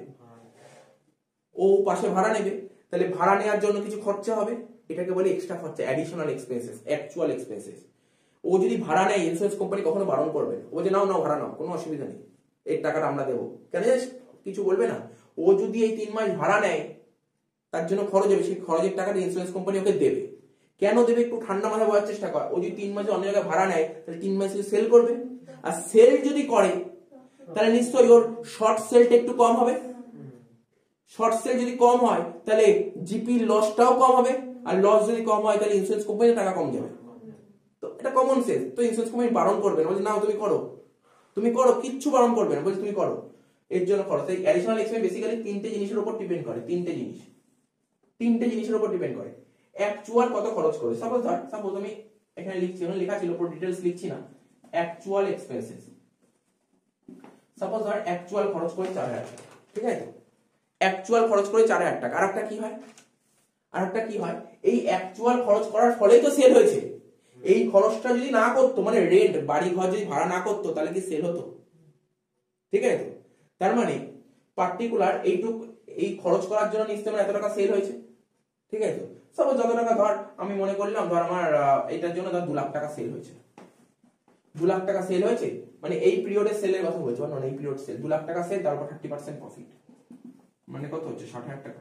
ও পাশে ভাড়া নেবে, তাহলে ভাড়া নেওয়ার জন্য কিছু খরচা হবে, এটাকে বলে এক্সট্রা খরচা, অ্যাডিশনাল এক্সপেন্সেস, অ্যাকচুয়াল এক্সপেন্সেস। ও যদি ভাড়া নেয়, ইন্স্যুরেন্স কোম্পানি কখনো বারণ করবে না, ও যে নাও নাও ভাড়া নাও, কোনো অসুবিধা নেই, এই টাকাটা আমরা দেবো, কেন জানিস? কিছু বলবে না। ও যদি এই 3 মাস ভাড়া নেয়, তার জন্য খরচ হবে, সেই খরচের টাকাটা ইন্স্যুরেন্স কোম্পানি ওকে দেবে। কেন দেবে? একটু ঠান্ডা মাথায় বোঝার চেষ্টা কর। ও যদি 3 মাসে অন্য জায়গায় ভাড়া নেয়, তাহলে 3 মাসে সেল করবে, আর সেল যদি করে তাহলে নিশ্চয়ই ওর শর্ট সেলটা একটু কম হবে। শর্ট সেল যদি কম হয় তাহলে জিপি লসটাও কম হবে, আর লস যদি কম হয় তাহলে ইন্স্যুরেন্স কোম্পানির টাকা কম যাবে। তো এটা কমন সেন্স, তো ইন্স্যুরেন্স কোম্পানি বারণ করবে না, বলছে না তুমি করো, তুমি করো, কিচ্ছু বারণ করবে না, বলছে তুমি করো। এর জন্য খরচ। এই অ্যাডিশনাল এক্সপেন্স বেসিক্যালি 3টে জিনিসের উপর ডিপেন্ড করে, 3টে জিনিসের উপর ডিপেন্ড করে। অ্যাকচুয়াল কত খরচ করে, সাপোজ আমি এখানে লিখছি, এখানে লেখা ছিল, পুরো ডিটেইলস লিখছি না, অ্যাকচুয়াল এক্সপেন্সেস। সাপোজ ধর অ্যাকচুয়াল খরচ করে 4,000 টাকা, ঠিক আছে? অ্যাকচুয়াল খরচ করে 4,000 টাকা। আরেকটা কি হয়, এই অ্যাকচুয়াল খরচ করার ফলেই তো সেল হয়েছে। এই খরচটা যদি না করতো, মানে রেন্ট, বাড়ি ঘর যদি ভাড়া না করতো, তাহলে কি সেল হতো? ঠিক আছে তো? তার মানে পার্টিকুলার এইটুক, এই খরচ করার জন্য নিশ্চয় এত টাকা সেল হয়েছে, ঠিক আছে তো? সাপোজ যত টাকা ধর আমি মনে করলাম, ধর আমার এইটার জন্য ধর 2 লাখ টাকা সেল হয়েছে, 2 লাখ টাকা সেল হয়েছে, মানে এই পিরিয়ডের সেলের কথা বলছি, মানে এই পিরিয়ড সেল 2 লাখ টাকা সেল, তারপর 30% প্রফিট, মানে কত হচ্ছে? 60,000 টাকা,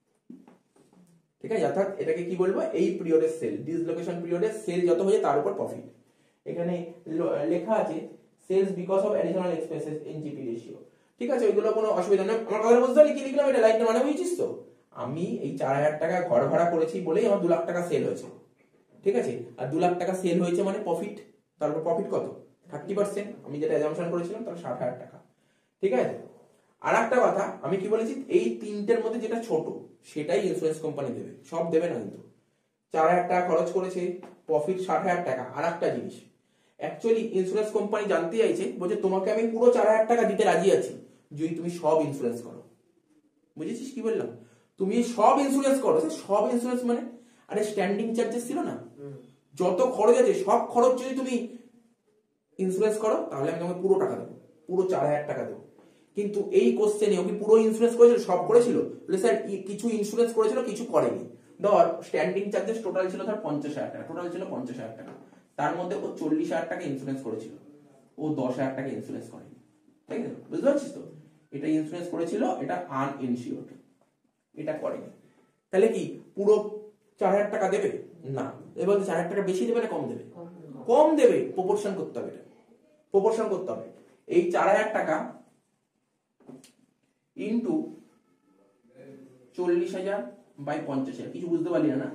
ঠিক আছে? অর্থাৎ এটাকে কি বলবো? এই পিরিয়ডের সেল, ডিসলোকেশন পিরিয়ডের সেল যত হয়েছে তার উপর প্রফিট। এখানে লেখা আছে sales because of additional expenses in GP ratio, ঠিক আছে? ওইগুলো কোনো অসুবিধা নেই। আমার কথা বুঝতে পারলি কি লিখলাম? এটা লাইনটা মানে বুঝছিস তো? আমি এই 4,000 টাকা ঘর ভাড়া করেছি বলেই আমার 2 লাখ টাকা সেল হয়েছে, ঠিক আছে? আর 2 লাখ টাকা সেল হয়েছে মানে প্রফিট, তারপর প্রফিট কত? 30%, আমি যেটা অ্যাজাম্পশন করেছিলাম, তার 60,000 টাকা, ঠিক আছে? আর একটা কথা আমি কি বলেছি, এই তিনটের মধ্যে যেটা ছোট সেটাই ইন্স্যুরেন্স কোম্পানি দেবে, সব দেবে না কিন্তু। 4,000 টাকা খরচ করেছে, প্রফিট 60,000 টাকা। আর একটা জিনিস অ্যাকচুয়ালি ইন্স্যুরেন্স কোম্পানি জানতে চাইছে, বলছে তোমাকে আমি পুরো 4,000 টাকা দিতে রাজি আছি যদি তুমি সব ইন্স্যুরেন্স করো। বুঝেছিস কি বললাম? তুমি সব ইন্স্যুরেন্স করো। সব ইন্স্যুরেন্স মানে, আরে স্ট্যান্ডিং চার্জেস ছিল না, যত খরচ আছে সব খরচ যদি তুমি ইন্স্যুরেন্স করো, তাহলে আমি তোমাকে পুরো টাকা দেবো, পুরো 4,000 টাকা দেবো। কিন্তু এই কোশ্চেনে ও কি পুরো ইন্স্যুরেন্স করেছিল? সব করেছিল? বলে স্যার কিছু ইন্স্যুরেন্স করেছিল, কিছু করেনি। ধর স্ট্যান্ডিং চার্জেস টোটাল ছিল ধর 50,000 টাকা, টোটাল ছিল 50,000 টাকা, তার মধ্যে ও 40,000 টাকা ইন্স্যুরেন্স করেছিল, ও 10,000 টাকা ইন্স্যুরেন্স করেনি, ঠিক আছে? বুঝতে পারছিস তো? এটা ইন্স্যুরেন্স করেছিল, এটা আনইনসিওরড, এটা করেনি। তাহলে কি পুরো 4,000 টাকা দেবে না? এবার 4,000 টাকা বেশি দেবে না কম দেবে? কম দেবে। প্রপোর্শন করতে হবে, এটা প্রপোর্শন করতে হবে। এই 4,000 টাকা ইন্টু 40,000 বাই 50,000, কিছু বুঝতে পারলি না?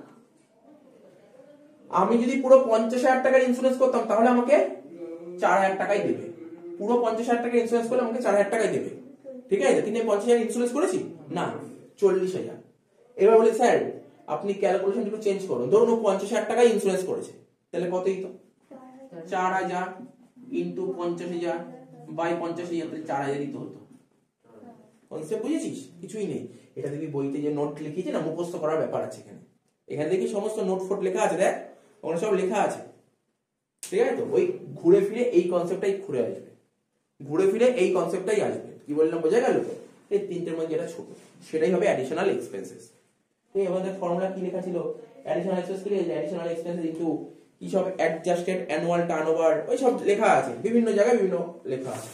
আমি যদি পুরো 50,000 টাকার ইন্স্যুরেন্স করতাম তাহলে আমাকে 4,000 টাকাই দেবে। পুরো 50,000 টাকার ইন্স্যুরেন্স করলে আমাকে 4,000 টাকাই দেবে, ঠিক আছে? কিন্তু 50,000 ইন্স্যুরেন্স করেছি না, 40,000। এবার বলি স্যার আপনি ক্যালকুলেশন একটু চেঞ্জ করুন, ধরুন 50,000 টাকায় ইন্স্যুরেন্স করেছে, তাহলে কতই তো? 4,000 ইন্টু 50,000 বাই 50,000, তাহলে 4,000ই তো হতো, কনসেপ্ট বুঝেছিস? কিছুই নেই। এটা দেখবি বইতে যে নোট লিখেছি না, মুখস্থ করার ব্যাপার আছে এখানে। এখানে দেখি সমস্ত নোট ফোট লেখা আছে, দেখ ওখানে সব লেখা আছে, ঠিক আছে তো? ওই ঘুরে ফিরে এই কনসেপ্টটাই ঘুরে আসবে, ঘুরে ফিরে এই কনসেপ্টটাই আসবে। কি বললাম বোঝা গেল তো? এই তিনটের মধ্যে যেটা ছোট সেটাই হবে অ্যাডিশনাল এক্সপেন্সেস। এই আমাদের ফর্মুলা কি লেখা ছিল? অ্যাডিশনাল এক্সপেন্স কি লিখেছে? অ্যাডিশনাল এক্সপেন্সেস ইনটু কি সব অ্যাডজাস্টেড অ্যানুয়াল টার্নওভার, ওই সব লেখা আছে, বিভিন্ন জায়গায় বিভিন্ন লেখা আছে।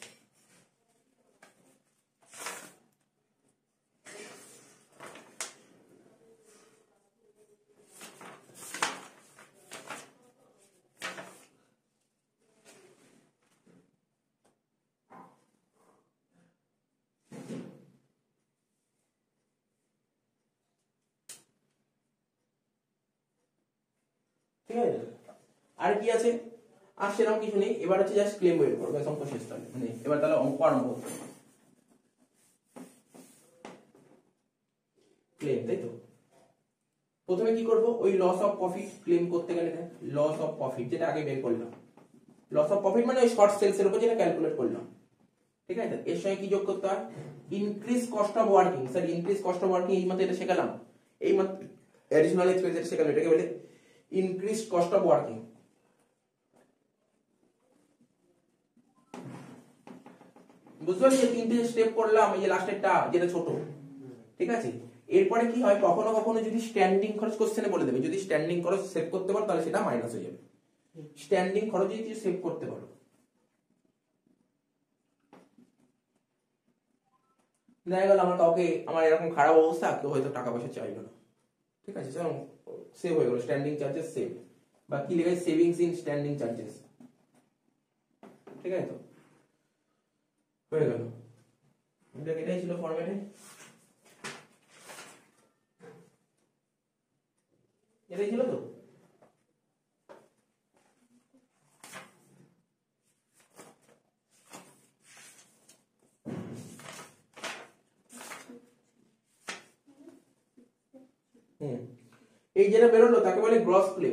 ঠিক আছে? আর কি আছে? আর সেরকম কিছু নেই। এবার হচ্ছে জাস্ট ক্লেম বের করবে, অঙ্ক শেষ। তাহলে মানে এবার তাহলে অঙ্ক আরম্ভ করতে হবে। ক্লেম, তাই তো? প্রথমে কি করব? ওই লস অফ প্রফিট ক্লেম করতে গেলে লস অফ প্রফিট যেটা আগে বের করলাম, লস অফ প্রফিট মানে ওই শর্ট সেলস এর উপর যেটা ক্যালকুলেট করলাম, ঠিক আছে? এর সঙ্গে কি যোগ করতে হয়? Increase cost of working. Sir increase cost of working এই মাত্র এটা শেখালাম, এই মাত্র অ্যাডিশনাল এক্সপেন্স এটা শেখালাম, এটাকে বলে ইনক্রিজ কস্ট অফ ওয়ার্কিং। বুঝতে পারছি? তিনটে স্টেপ করলাম, এই যে লাস্টেরটা যেটা ছোট, ঠিক আছে? এরপরে কি হয়, কখনো কখনো যদি স্ট্যান্ডিং খরচ কোশ্চেনে বলে দেবে, যদি স্ট্যান্ডিং খরচ সেভ করতে পারো তাহলে সেটা মাইনাস হয়ে যাবে। স্ট্যান্ডিং খরচ যদি সেভ করতে পারো, দেখা গেল আমার কাউকে, আমার এরকম খারাপ অবস্থা, কেউ হয়তো টাকা পয়সা চাইলো না, ঠিক আছে, সেভ হয়ে গেল, স্ট্যান্ডিং চার্জেস সেভ, বা কি লেখা সেভিংস ইন স্ট্যান্ডিং চার্জেস, ঠিক আছে তো? হয়ে গেল। এটাই ছিল ফরম্যাটে, এটাই ছিল তো। এই যেটা বেরোলো তাকে বলে গ্রস ক্লেম,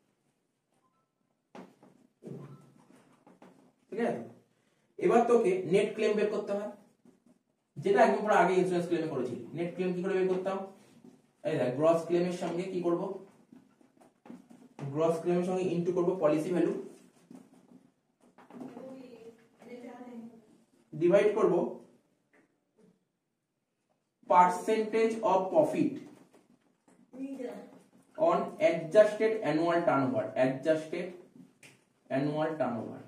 ঠিক আছে? এবার তোকে নেট ক্লেম বের করতে হয়, যেটা একদম পুরো আগে ইন্স্যুরেন্স ক্লেমে করেছি। নেট ক্লেম কি করে বের করতাম? এই দেখ, গ্রস ক্লেমের সঙ্গে কি করব? গ্রস ক্লেমের সঙ্গে ইনটু করব পলিসি ভ্যালু, ডিভাইড করব percentage of profit on adjusted annual turnover, adjusted annual turnover.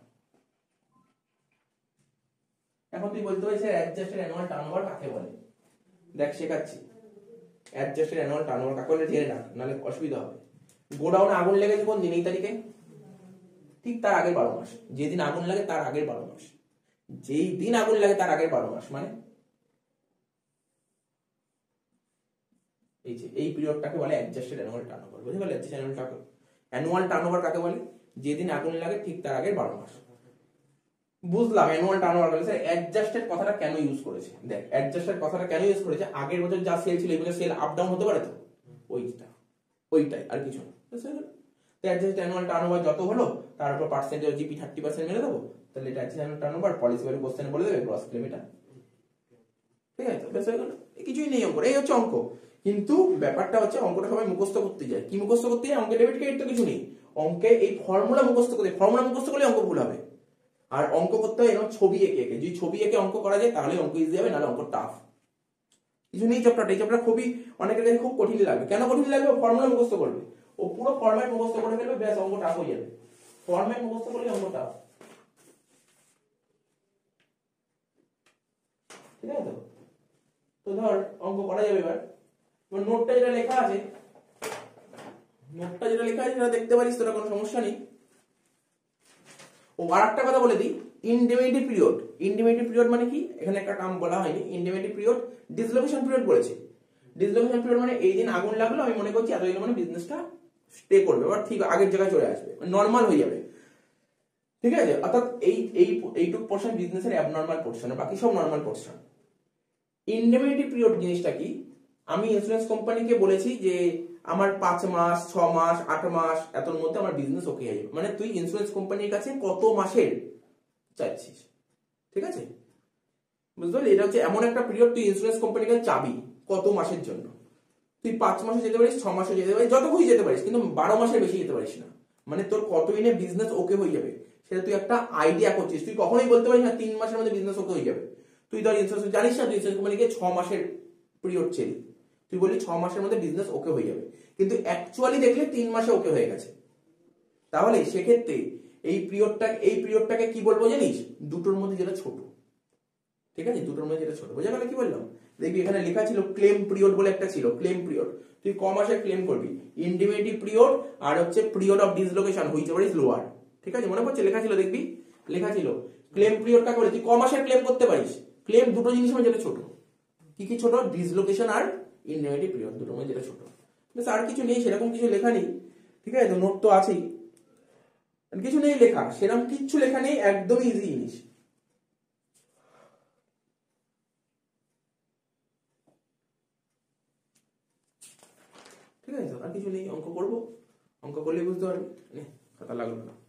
এখন তুই বলতে পারিস অ্যাডজাস্টেড অ্যানুয়াল টার্নওভার কাকে বলে? দেখ শেখাচ্ছি। অ্যাডজাস্টেড অ্যানুয়াল টার্নওভার কাকে বলে জেনে রাখ, নাহলে অসুবিধা হবে। গোডাউনে আগুন লেগেছে কোন দিন? এই তারিখে, ঠিক তার আগের 12 মাস। যেদিন আগুন লাগে তার আগের 12 মাস, যেই দিন আগুন লাগে তার আগের 12 মাস, মানে এই যে এই পিরিয়ডটাকে বলে অ্যাডজাস্টেড অ্যানুয়াল টার্নওভার। বুঝতে পারলে? অ্যানুয়াল টার্নওভার কাকে বলে? যেদিন আগুন লাগে ঠিক তার আগের 12 মাস। বুঝলাম অ্যানুয়াল টার্নওভার বলে। স্যার অ্যাডজাস্টেড কথাটা কেন ইউজ করেছে? দেখ, অ্যাডজাস্টেড কথাটা কেন ইউজ করেছে, আগের বছর যা সেল ছিল এই বছর সেল আপ ডাউন হতে পারে তো, ওইটাই আর কিছু না। তো অ্যাডজাস্টেড অ্যানুয়াল টার্নওভার যত হলো তার উপর পার্সেন্টেজ জিপি 30% মেরে দেবো, তাহলে এটা adjusted annual turnover, policy value কোশ্চেনে বলে দেবে গ্রস ক্লেম এটা, ঠিক আছে? বেশ হয়ে গেল, কিছুই নেই অঙ্ক, এই হচ্ছে অঙ্ক। কিন্তু ব্যাপারটা হচ্ছে অঙ্কটা সবাই মুখস্থ করতে যায়। কি মুখস্থ করতে যায়? অঙ্কে ডেবিট ক্রেডিট তো কিছু নেই, অঙ্কে এই ফর্মুলা মুখস্থ করতে, ফর্মুলা মুখস্থ করলে অঙ্ক ভুল হবে। আর অঙ্ক করতে হয় এরকম ছবি এঁকে এঁকে, যদি ছবি এঁকে অঙ্ক করা যায় তাহলে অঙ্ক ইজি হবে, নাহলে অঙ্ক টাফ। কিছু নেই চ্যাপ্টারটা, এই চ্যাপ্টার খুবই অনেকের কাছে খুব কঠিন লাগবে। কেন কঠিন লাগবে? ফর্মুলা মুখস্থ করবে, ও পুরো ফরম্যাট মুখস্থ করে ফেলবে, ব্যাস অঙ্ক টাফ হয়ে যাবে। ফরম্যাট মুখস্থ করলে অঙ্ক টাফ, ঠিক আছে তো? তো ধর অঙ্ক করা যাবে। এবার নোটটা যেটা লেখা আছে, সেটা দেখতে পারিস, তোরা কোনো সমস্যা নেই। ও আর একটা কথা বলে দিই, ইনডেমিনিটি পিরিয়ড। ইনডেমিনিটি পিরিয়ড মানে কি? এখানে একটা টার্ম বলা হয়নি। ইনডেমিনিটি পিরিয়ড ডিসলোকেশন পিরিয়ড বলেছে। ডিসলোকেশন পিরিয়ড মানে এই দিন আগুন লাগলো, আমি মনে করছি এতদিন মানে বিজনেসটা স্টে করবে, বা ঠিক আগের জায়গায় চলে আসবে, নর্মাল হয়ে যাবে, ঠিক আছে? অর্থাৎ এইটুক পোর্শন বিজনেসের অ্যাবনর্মাল পোর্শন, বাকি সব নর্মাল পোর্শন। ইনডেমিনিটি পিরিয়ড জিনিসটা কি? আমি ইন্স্যুরেন্স কোম্পানিকে বলেছি যে আমার 5 মাস 6 মাস 8 মাস এতর মধ্যে আমার বিজনেস ওকে হয়ে যাবে, মানে তুই ইন্স্যুরেন্স কোম্পানির কাছে কত মাসের চাইছিস, ঠিক আছে? বুঝতে পারলি? এটা হচ্ছে এমন একটা পিরিয়ড তুই ইন্স্যুরেন্স কোম্পানিকে চাবি কত মাসের জন্য। তুই 5 মাসে যেতে পারিস, 6 মাসে যেতে পারিস, যত খুশি যেতে পারিস, কিন্তু 12 মাসের বেশি যেতে পারিস না। মানে তোর কত দিনে বিজনেস ওকে হয়ে যাবে সেটা তুই একটা আইডিয়া করছিস। তুই কখনোই বলতে পারিস না 3 মাসের মধ্যে বিজনেস ওকে হয়ে যাবে। তুই ধর ইন্স্যুরেন্স জানিস না, তুই ইন্স্যুরেন্স কোম্পানিকে 6 মাসের পিরিয়ড ছেড়ে তুই বলি 6 মাসের মধ্যে বিজনেস ওকে হয়ে যাবে, কিন্তু অ্যাকচুয়ালি দেখলে 3 মাসে ওকে হয়ে গেছে। তাহলে সেক্ষেত্রে এই পিরিয়ডটাকে কি বলবো জানিস? দুটোর মধ্যে যেটা ছোট। ঠিক আছে, দুটোর মধ্যে যেটা ছোট। বোঝা গেল কি বললাম? দেখবি এখানে লেখা ছিল ক্লেম পিরিয়ড বলে একটা ছিল, ক্লেম পিরিয়ড। তুই ক মাসে ক্লেম করবি? ইন্ডিমেনিটি পিরিয়ড আর হচ্ছে period of dislocation whichever is lower. ঠিক আছে, মনে পড়ছে? লেখা ছিল, দেখবি লেখা ছিল ক্লেম পিরিয়ডটা করে তুই ক মাসের ক্লেম করতে পারিস। ক্লেম দুটো জিনিসের মধ্যে যেটা ছোট। কি কি ছোট? ডিসলোকেশন আর ইন্ডিমেনিটি পিরিয়ড, দুটোর মধ্যে যেটা ছোট। বেশ, আর কিছু নেই, সেরকম কিছু লেখা নেই। ঠিক আছে, তো নোট তো আছেই, কিছু নেই লেখা, সেরকম কিচ্ছু লেখা নেই, একদমই ইজি জিনিস। ঠিক আছে, আর কিছু নেই। অঙ্ক করবো, অঙ্ক করলে বুঝতে পারবি। খাতা লাগলো না।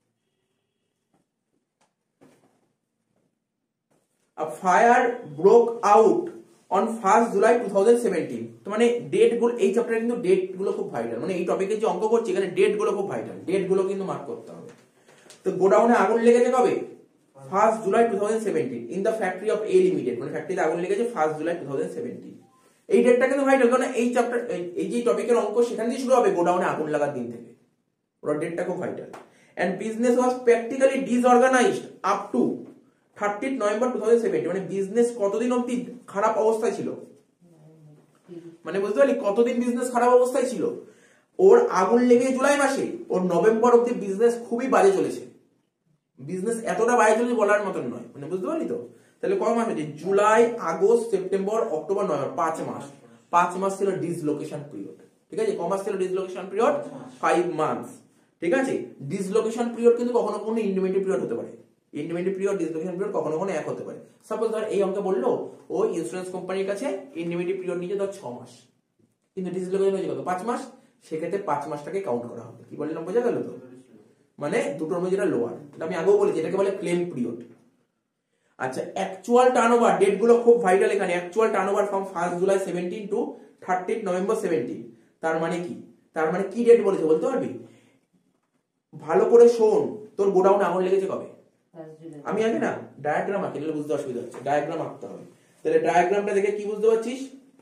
A fire broke out on 1st July 2017। তো মানে ডেট গুলো এই চ্যাপ্টারে কিন্তু ডেট গুলো খুব ভাইটাল। মানে এই টপিকে যে অঙ্ক করছি এখানে ডেট গুলো খুব ভাইটাল, ডেট গুলো কিন্তু মার্ক করতে হবে। তো গোডাউনে আগুন লেগেছে কবে? 1st July 2017 in the factory of A limited. মানে ফ্যাক্টরিতে আগুন লেগেছে 1st July 2017। এই ডেটটা কিন্তু ভাইটাল, কারণ এই চ্যাপ্টার এই যে টপিকের অঙ্ক সেখান দিয়ে শুরু হবে, গোডাউনে আগুন লাগার দিন থেকে। ওরা ডেটটা খুব vital. And business was practically disorganised up to 30th November 2017। মানে বিজনেস কতদিন অবধি খারাপ অবস্থায় ছিল? মানে বুঝতে পারলি কতদিন বিজনেস খারাপ অবস্থায় ছিল? ওর আগুন লেগে জুলাই মাসে, ওর নভেম্বর অবধি বিজনেস খুবই বাজে চলেছে। বিজনেস এতটা বাজে চলেছে বলার মতন নয়। মানে বুঝতে পারলি তো? তাহলে কয় মাস হচ্ছে? July, August, September, October, November, 5 মাস। 5 মাস ছিল ডিসলোকেশন পিরিয়ড। ঠিক আছে, কয় মাস ছিল ডিসলোকেশন পিরিয়ড? 5 মান্থস। ঠিক আছে, ডিসলোকেশন পিরিয়ড কিন্তু কখনো কখনো ইন্ডিমেন্টি পিরিয়ড হতে পারে। ইন্ডিমেন্টি পিরিয়ড, ডিসলোকেশন পিরিয়ড কখনো কখনো এক হতে পারে। সাপোজ ধর এই অঙ্কে বললো ও ইন্স্যুরেন্স কোম্পানির কাছে ইন্ডিমেন্টি পিরিয়ড নিচে ধর 6 মাস, কিন্তু ডিসলোকেশন হয়েছে কত? 5 মাস। সেক্ষেত্রে 5 মাসটাকে কাউন্ট করা হবে। কি বললাম, বোঝা গেল তো? মানে দুটোর মধ্যে যেটা লোয়ার, আমি আগেও বলেছি এটাকে বলে ক্লেম পিরিয়ড। আচ্ছা, অ্যাকচুয়াল টার্নওভার, ডেট গুলো খুব ভাইটাল এখানে। Actual turnover from 1st July 17 to 30th November 17। তার মানে কি? তার মানে কি ডেট বলেছে বলতে পারবি? ভালো করে শোন, তোর গোডাউনে আগুন লেগেছে কবে? আমি আগে না ডায়াগ্রাম আঁকি, তাহলে বুঝতে অসুবিধা হচ্ছে। ডায়াগ্রাম আঁকতে হবে। তাহলে ডায়াগ্রামটা দেখে কি বুঝতে পারছিস?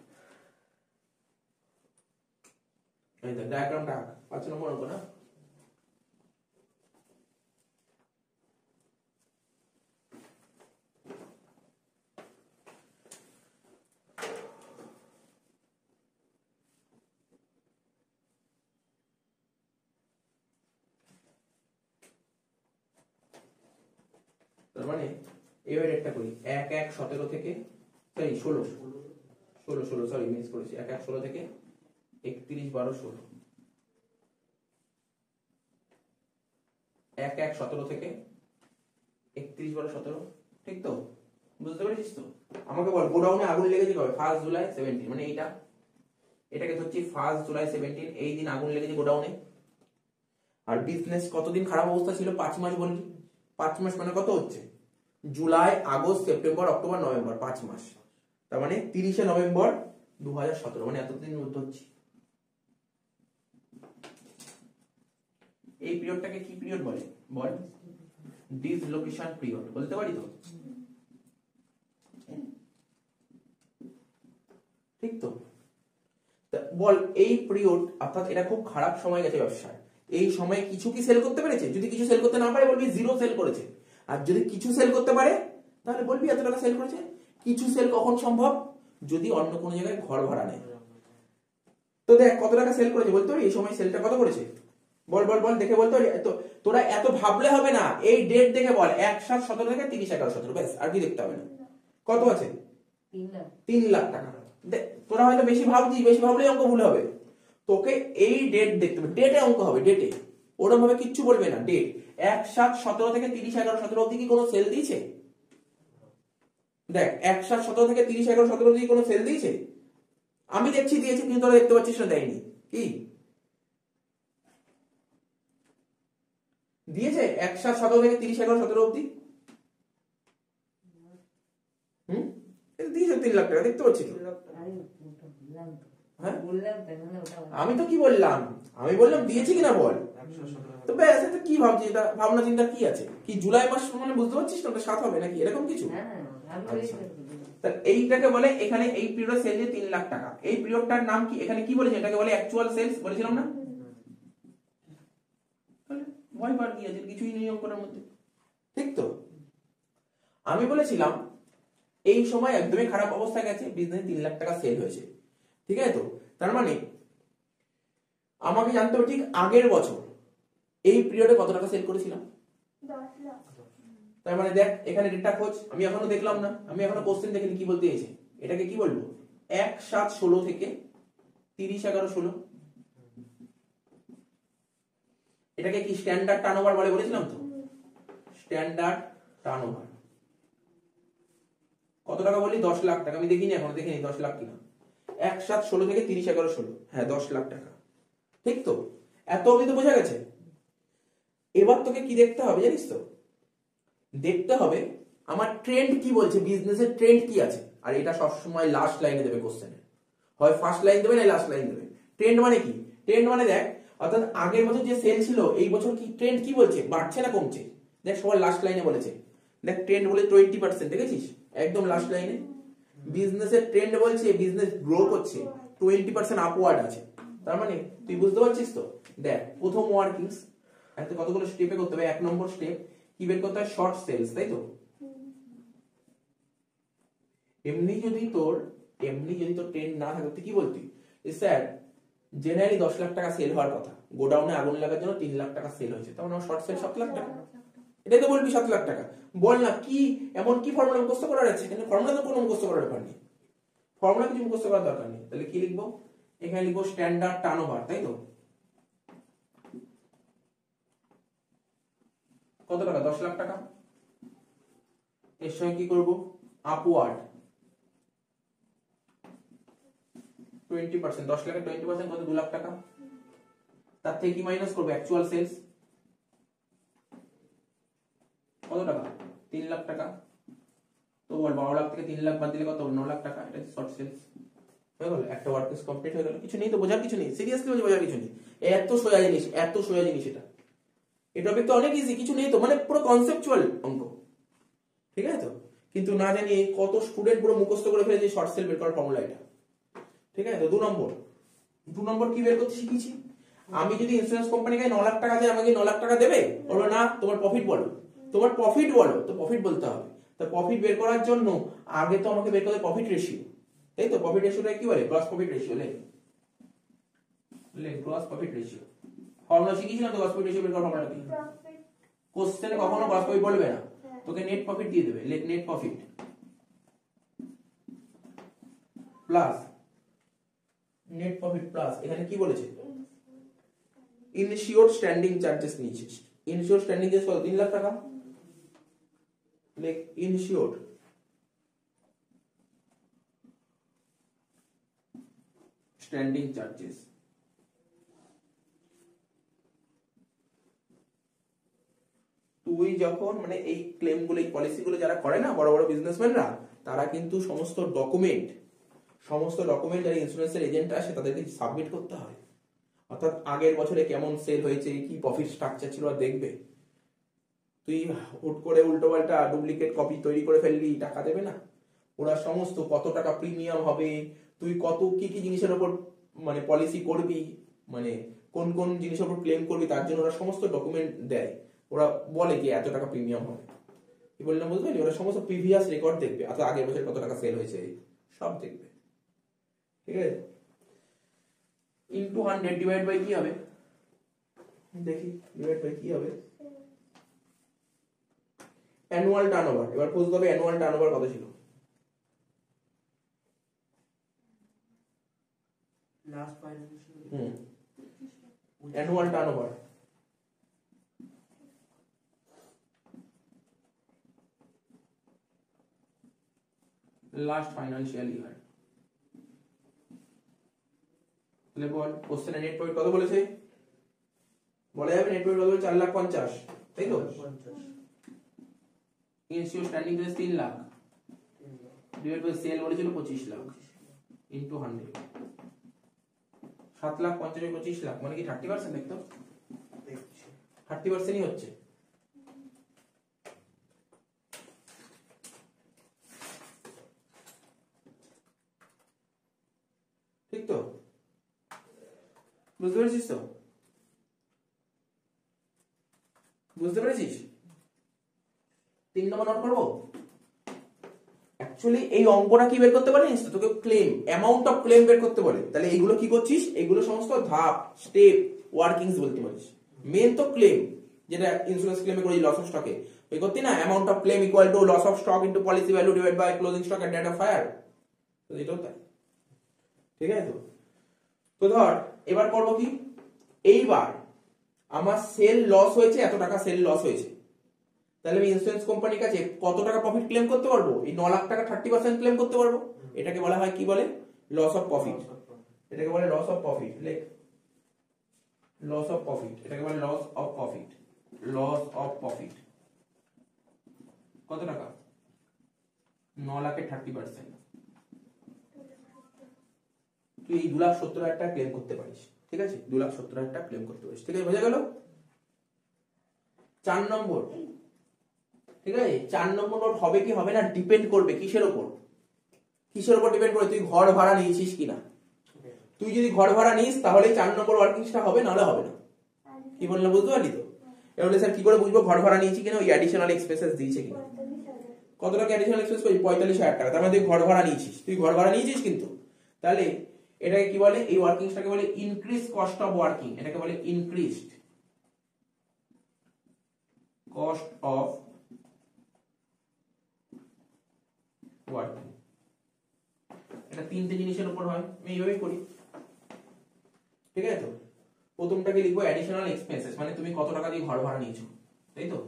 এই দেখ ডায়াগ্রামটা আঁক। 5 নম্বর অঙ্ক না? তার মানে এবার একটা করি। 1/1/17 থেকে, সরি 16 সরি মিস করেছি। 1/1/16 থেকে 31/12/16। 1/1/17 থেকে 31/12/17। ঠিক তো? বুঝতে পেরেছিস তো? আমাকে বল গোডাউনে আগুন লেগেছে কবে? 1st July 17। মানে এটাকে ধরছি 1st July 17, এই দিন আগুন লেগেছে গোডাউনে। আর বিজনেস কতদিন খারাপ অবস্থা ছিল? 5 মাস বলি। 5 মাস মানে কত হচ্ছে? July, August, September, October, November, 5 মাস। তার মানে 30শে নভেম্বর 2017। মানে এতদিন মধ্যে হচ্ছে। এই পিরিয়ডটাকে কি পিরিয়ড বলে? বল। ডিসলোকেশন পিরিয়ড বলতে পারি তো? ঠিক তো? বল এই পিরিয়ড, অর্থাৎ এটা খুব খারাপ সময় গেছে ব্যবসায়। এই সময় কিছু কি সেল করতে পেরেছে? যদি কিছু সেল করতে না পারে বলবি জিরো সেল করেছে। আর যদি কিছু সেল করতে পারে তাহলে বলবি এত টাকা সেল করেছে। কিছু সেল কখন সম্ভব? যদি অন্য কোনো জায়গায় ঘর ভাড়া নেয়। তো দেখ কত টাকা সেল করেছে বলতে পারি? এই সময় সেলটা কত করেছে? বল বল বল, দেখে বলতে পারি? তোরা এত ভাবলে হবে না, এই ডেট দেখে বল। 1/7/17 থেকে 30/11/17, ব্যাস, আর কি দেখতে হবে না। কত আছে? 3 লাখ টাকা। তোরা হয়তো বেশি ভাবছিস, বেশি ভাবলেই অঙ্ক ভুল হবে। তোকে এই ডেট দেখতে হবে, ডেটে অঙ্ক হবে, ডেটে। ওরকম ভাবে কিচ্ছু বলবে না। ডেট 1/7/17 থেকে 30/11/17 অবধি কি কোনো সেল দিয়েছে? দেখ 1/7/17 থেকে 30/11/17 অবধি কোনো সেল দিয়েছে? আমি দেখছি দিয়েছে, কিন্তু তোরা দেখতে পাচ্ছিস না দেয়নি। কি দিয়েছে 1/7/17 থেকে 30/11/17 অবধি? দিয়েছে 3 লাখ টাকা, দেখতে পাচ্ছি তো। হ্যাঁ আমি তো কি বললাম, আমি বললাম দিয়েছি কিনা বল। তো ব্যাস, এটা কি ভাবছি, এটা ভাবনা চিন্তা কি আছে, কি জুলাই মাস মানে বুঝতে পারছিস না, ওটা 7 হবে নাকি এরকম কিছু। আচ্ছা, তাহলে এইটাকে বলে, এখানে এই পিরিয়ড সেল যে 3 লাখ টাকা, এই পিরিয়ডটার নাম কি, এখানে কি বলেছে, এটাকে বলে অ্যাকচুয়াল সেলস বলেছিলাম না। তাহলে ভয় পাওয়ার কি আছে, কিছুই নেই অঙ্কের মধ্যে, ঠিক তো। আমি বলেছিলাম এই সময় একদমই খারাপ অবস্থা গেছে, বিজনেস 3 লাখ টাকা সেল হয়েছে, ঠিক আছে তো। তার মানে আমাকে জানতে হবে ঠিক আগের বছর এই পিরিয়ডে কত টাকা সেল করেছিলাম। 10 লাখ। তার মানে দেখ এখানে ডেটা খোঁজ, আমি এখনো দেখলাম না, আমি এখনো কোশ্চেন দেখিনি কি বলতে চাইছে। এটাকে কি বলবো, 1/7/16 থেকে 30/11/16। এটাকে কি স্ট্যান্ডার্ড টার্নওভার বলে, বলেছিলাম তো, স্ট্যান্ডার্ড টার্নওভার। কত টাকা বলি, 10 লাখ টাকা। আমি দেখিনি, এখনো দেখিনি 10 লাখ কিনা। 1/7/16 থেকে 30/11/16, হ্যাঁ 10 লাখ টাকা, ঠিক তো। এত অবধি তো বোঝা গেছে। এবার তোকে কি দেখতে হবে জানিস তো, দেখতে হবে আমার ট্রেন্ড কি বলছে, বিজনেসের ট্রেন্ড কি আছে। আর এটা সবসময় লাস্ট লাইনে দেবে কোশ্চেনে, হয় ফার্স্ট লাইন দেবে না লাস্ট লাইন দেবে। ট্রেন্ড মানে কি, ট্রেন্ড মানে দেখ, অর্থাৎ আগের বছর যে সেল ছিল এই বছর কি ট্রেন্ড কি বলছে, বাড়ছে না কমছে। দেখ সবার লাস্ট লাইনে বলেছে, দেখ ট্রেন্ড বলে 20%, দেখেছিস একদম লাস্ট লাইনে। বিজনেসের ট্রেন্ড বলছে বিজনেস গ্রো করছে, 20% আপওয়ার্ড আছে। তার মানে তুই বুঝতে পারছিস তো। দেখ প্রথম ওয়ার্কিংস, একটা কতগুলো স্টেপে করতে হবে। 1 নম্বর স্টেপ কি বের করতে হয়, শর্ট সেলস, তাই তো। এমনি যদি তোর ট্রেন্ড না থাকে, তুই কি বলতি, স্যার জেনারেলি 10 লাখ টাকা সেল হওয়ার কথা, গোডাউনে আগুন লাগার জন্য 3 লাখ টাকা সেল হয়েছে, তখন আমার শর্ট সেল 7 লাখ টাকা। এটাই তো বলবি 7 লাখ টাকা। বল না কি এমন কি ফর্মুলা মুখস্থ করার আছে, এখানে ফর্মুলা তো কোনো মুখস্থ করার ব্যাপার নেই, ফর্মুলা কিছু মুখস্থ করার দরকার নেই। তাহলে কি লিখবো, এখানে লিখবো স্ট্যান্ডার্ড টার্নওভার, তাই তো। কত টাকা, 10 লাখ টাকা। এর সঙ্গে কি করব, আপওয়ার্ড 20%, 10 লাখের 20% কত, 2 লাখ টাকা। তার থেকে কি মাইনাস করবো, অ্যাকচুয়াল সেলস কত টাকা, 3 লাখ টাকা। তো বল 12 লাখ থেকে 3 লাখ বাদ দিলে কত, 9 লাখ টাকা। এটা শর্ট সেলস হয়ে গেল, একটা ওয়ার্কিংস কমপ্লিট হয়ে গেল। কিছু নেই তো, বোঝার কিছু নেই, সিরিয়াসলি বোঝার কিছু নেই। এত সোজা জিনিস, এত সোজা জিনিস এটা। এই টপিক তো অনেক ইজি, কিছু নেই তো, মানে পুরো কনসেপচুয়াল অঙ্ক, ঠিক আছে তো। কিন্তু না জানি কত স্টুডেন্ট পুরো মুখস্থ করে ফেলেছে শর্ট সেল বের করার ফর্মুলা এটা, ঠিক আছে তো। 2 নম্বর কি বের করতে শিখেছি, আমি যদি ইন্স্যুরেন্স কোম্পানিকে 9 লাখ টাকা দেয়, আমাকে 9 লাখ টাকা দেবে, বলো না তোমার প্রফিট বলো, তোমার প্রফিট বলো, তো প্রফিট বলতে হবে। তো প্রফিট বের করার জন্য আগে তো আমাকে বের করতে হবে প্রফিট রেশিও, তাই তো। প্রফিট রেশিওটা কি বলে, gross profit ratio, gross profit ratio. Formula শিখেছিলাম তো, গ্রস প্রফিট রেশিও বের করার ফর্মুলাটা কি, কোশ্চেনে কখনো গ্রস প্রফিট বলবে না, তোকে নেট প্রফিট দিয়ে দেবে। নেট প্রফিট প্লাস এখানে কি বলেছে, ইনশিওর স্ট্যান্ডিং চার্জেস নিয়েছে। ইনশিওর স্ট্যান্ডিং চার্জেস কত, 3 লাখ টাকা। ইনশিওর স্ট্যান্ডিং চার্জেস, তুই যখন মানে এই ক্লেম গুলো, এই পলিসি গুলো যারা করে না বড় বড় বিজনেসম্যানরা, তারা কিন্তু সমস্ত ডকুমেন্ট যারা ইন্স্যুরেন্সের এজেন্ট আসে তাদেরকে সাবমিট করতে হয়। অর্থাৎ আগের বছরে কেমন সেল হয়েছে, কি প্রফিট স্ট্রাকচার ছিল, আর দেখবে। তুই হুট করে উল্টো পাল্টা ডুপ্লিকেট কপি তৈরি করে ফেললি, টাকা দেবে না। ওরা সমস্ত কত টাকা প্রিমিয়াম হবে, তুই কত কি কি জিনিসের উপর মানে পলিসি করবি, মানে কোন কোন জিনিসের উপর ক্লেম করবি, তার জন্য ওরা সমস্ত ডকুমেন্ট দেয়। ওরা বলে কি এত টাকা প্রিমিয়াম হবে, কি বললাম বুঝতে পারলি। ওরা সমস্ত প্রিভিয়াস রেকর্ড দেখবে, অর্থাৎ আগের বছর কত টাকা সেল হয়েছে সব দেখবে, ঠিক আছে। ইনটু 100 ডিভাইড বাই কি হবে, দেখি ডিভাইড বাই কি হবে, অ্যানুয়াল টার্নওভার। এবার খুঁজতে হবে অ্যানুয়াল টার্নওভার কত ছিল, last financial annual turnover last financial year. তাহলে বল কোশ্চেনে নেট প্রফিট কত বলেছে, বলা যাবে নেট প্রফিট কত, 4,50,000, তাই তো। 50 insured standing charge 3 lakh, divide by sale বলেছিল 25 লাখ ইনটু 100 7 লাখ 50 25 লাখ মানে কি 30% দেখতো দেখছি 30%ই হচ্ছে ঠিক তো বুঝতে পেরেছিস তো বুঝতে পেরেছিস 3 নম্বর নোট করবো অ্যাকচুয়ালি এই অঙ্কটা কি বের করতে পারিস তোকে ক্লেম অ্যামাউন্ট অফ ক্লেম বের করতে বলে তাহলে এইগুলো কি করছিস এগুলো সমস্ত ধাপ স্টেপ ওয়ার্কিংস বলতে পারিস মেন তো ক্লেম যেটা ইন্স্যুরেন্স ক্লেমে করি লস অফ স্টকে ওই করতে না amount of claim equal to loss of stock into policy value divide by closing stock at date of fire তো এটাও তাই ঠিক আছে তো ধর এবার করব কি এইবার আমার সেল লস হয়েছে এত টাকা সেল লস হয়েছে তাহলে আমি ইন্স্যুরেন্স কোম্পানির কাছে কত টাকা প্রফিট ক্লেম করতে পারবো এই 9 লাখ টাকা 30% ক্লেম করতে পারবো এটাকে বলা হয় কি বলে লস অফ প্রফিট এটাকে বলে লস অফ প্রফিট লেখ লস অফ প্রফিট এটাকে বলে loss of profit loss of profit কত টাকা 9 লাখের 30% তুই এই 2,70,000 টাকা ক্লেম করতে পারিস ঠিক আছে 2,70,000 টাকা ক্লেম করতে পারিস ঠিক আছে বোঝা গেল 4 নম্বর ঠিক আছে 4 নম্বর নোট হবে কি হবে না ডিপেন্ড করবে কিসের উপর ডিপেন্ড করে তুই ঘর ভাড়া নিয়েছিস কিনা তুই যদি ঘর ভাড়া নিস তাহলে 4 নম্বর ওয়ার্কিংসটা হবে নাহলে হবে না কি বললাম বুঝতে পারলি তো এবারে স্যার কি করে বুঝবো ঘর ভাড়া নিয়েছি কিনা ওই অ্যাডিশনাল এক্সপেন্সেস দিয়েছে কিনা কত টাকা অ্যাডিশনাল এক্সপেন্স করি 45,000 টাকা তার মানে তুই ঘর ভাড়া নিয়েছিস কিন্তু তাহলে এটাকে কি বলে এই ওয়ার্কিংসটাকে বলে ইনক্রিজ কস্ট অফ ওয়ার্কিং এটাকে বলে ইনক্রিজড কস্ট অফ ওয়ার্কিং এটা তিনটে জিনিসের উপর হয় আমি এইভাবেই করি ঠিক আছে তো প্রথমটাকে লিখবো অ্যাডিশনাল এক্সপেন্সেস মানে তুমি কত টাকা দিয়ে ঘর ভাড়া নিয়েছো তাই তো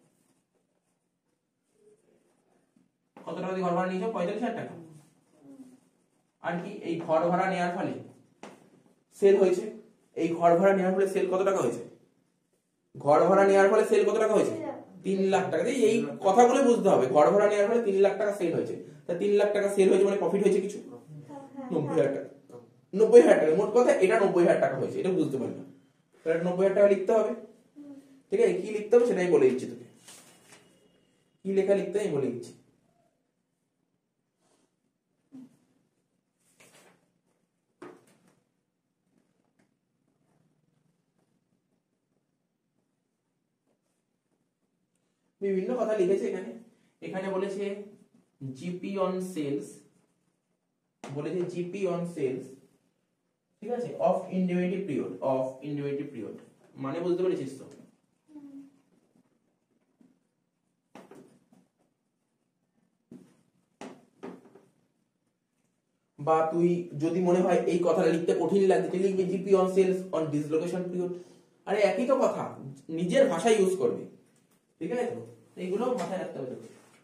কত টাকা দিয়ে ঘর ভাড়া নিয়েছো 45,000 টাকা আর কি এই ঘর ভাড়া নেওয়ার ফলে সেল হয়েছে এই ঘর ভাড়া নেওয়ার ফলে সেল কত টাকা হয়েছে ঘর ভাড়া নেওয়ার ফলে সেল কত টাকা হয়েছে 3 লাখ টাকা এই কথাগুলো বুঝতে হবে ঘর ভাড়া নেওয়ার ফলে 3 লাখ টাকা সেল হয়েছে তা 3 লাখ টাকা সেল হয়েছে মানে প্রফিট হয়েছে কিছু 90,000 টাকা 90,000 টাকা মোট কথা এটা 90,000 টাকা হয়েছে এটা বুঝতে পারলাম তাহলে 90,000 টাকা লিখতে হবে ঠিক আছে কি লিখতে হবে সেটাই বলে দিচ্ছি তোকে কি লেখা লিখতে আমি বলে দিচ্ছি বিভিন্ন কথা লিখেছে এখানে বলেছে জিপি অন সেলস ঠিক আছে অফ ইন্ডিভিজুয়াল পিরিয়ড মানে বুঝতে পেরেছিস তো বা তুই যদি মনে হয় এই কথাটা লিখতে কঠিন লাগছে লিখবি GP on sales on dislocation period আরে একই তো কথা নিজের ভাষা ইউজ করবি ঠিক আছে তো এইগুলো মাথায় রাখতে হবে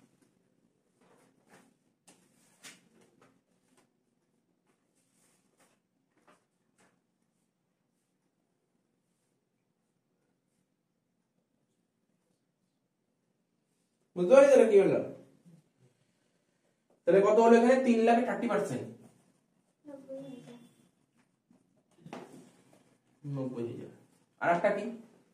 বুঝতে পারছি তাহলে কি হলো তাহলে কত হলো এখানে 3 লাখে 30% 90,000 আর একটা কি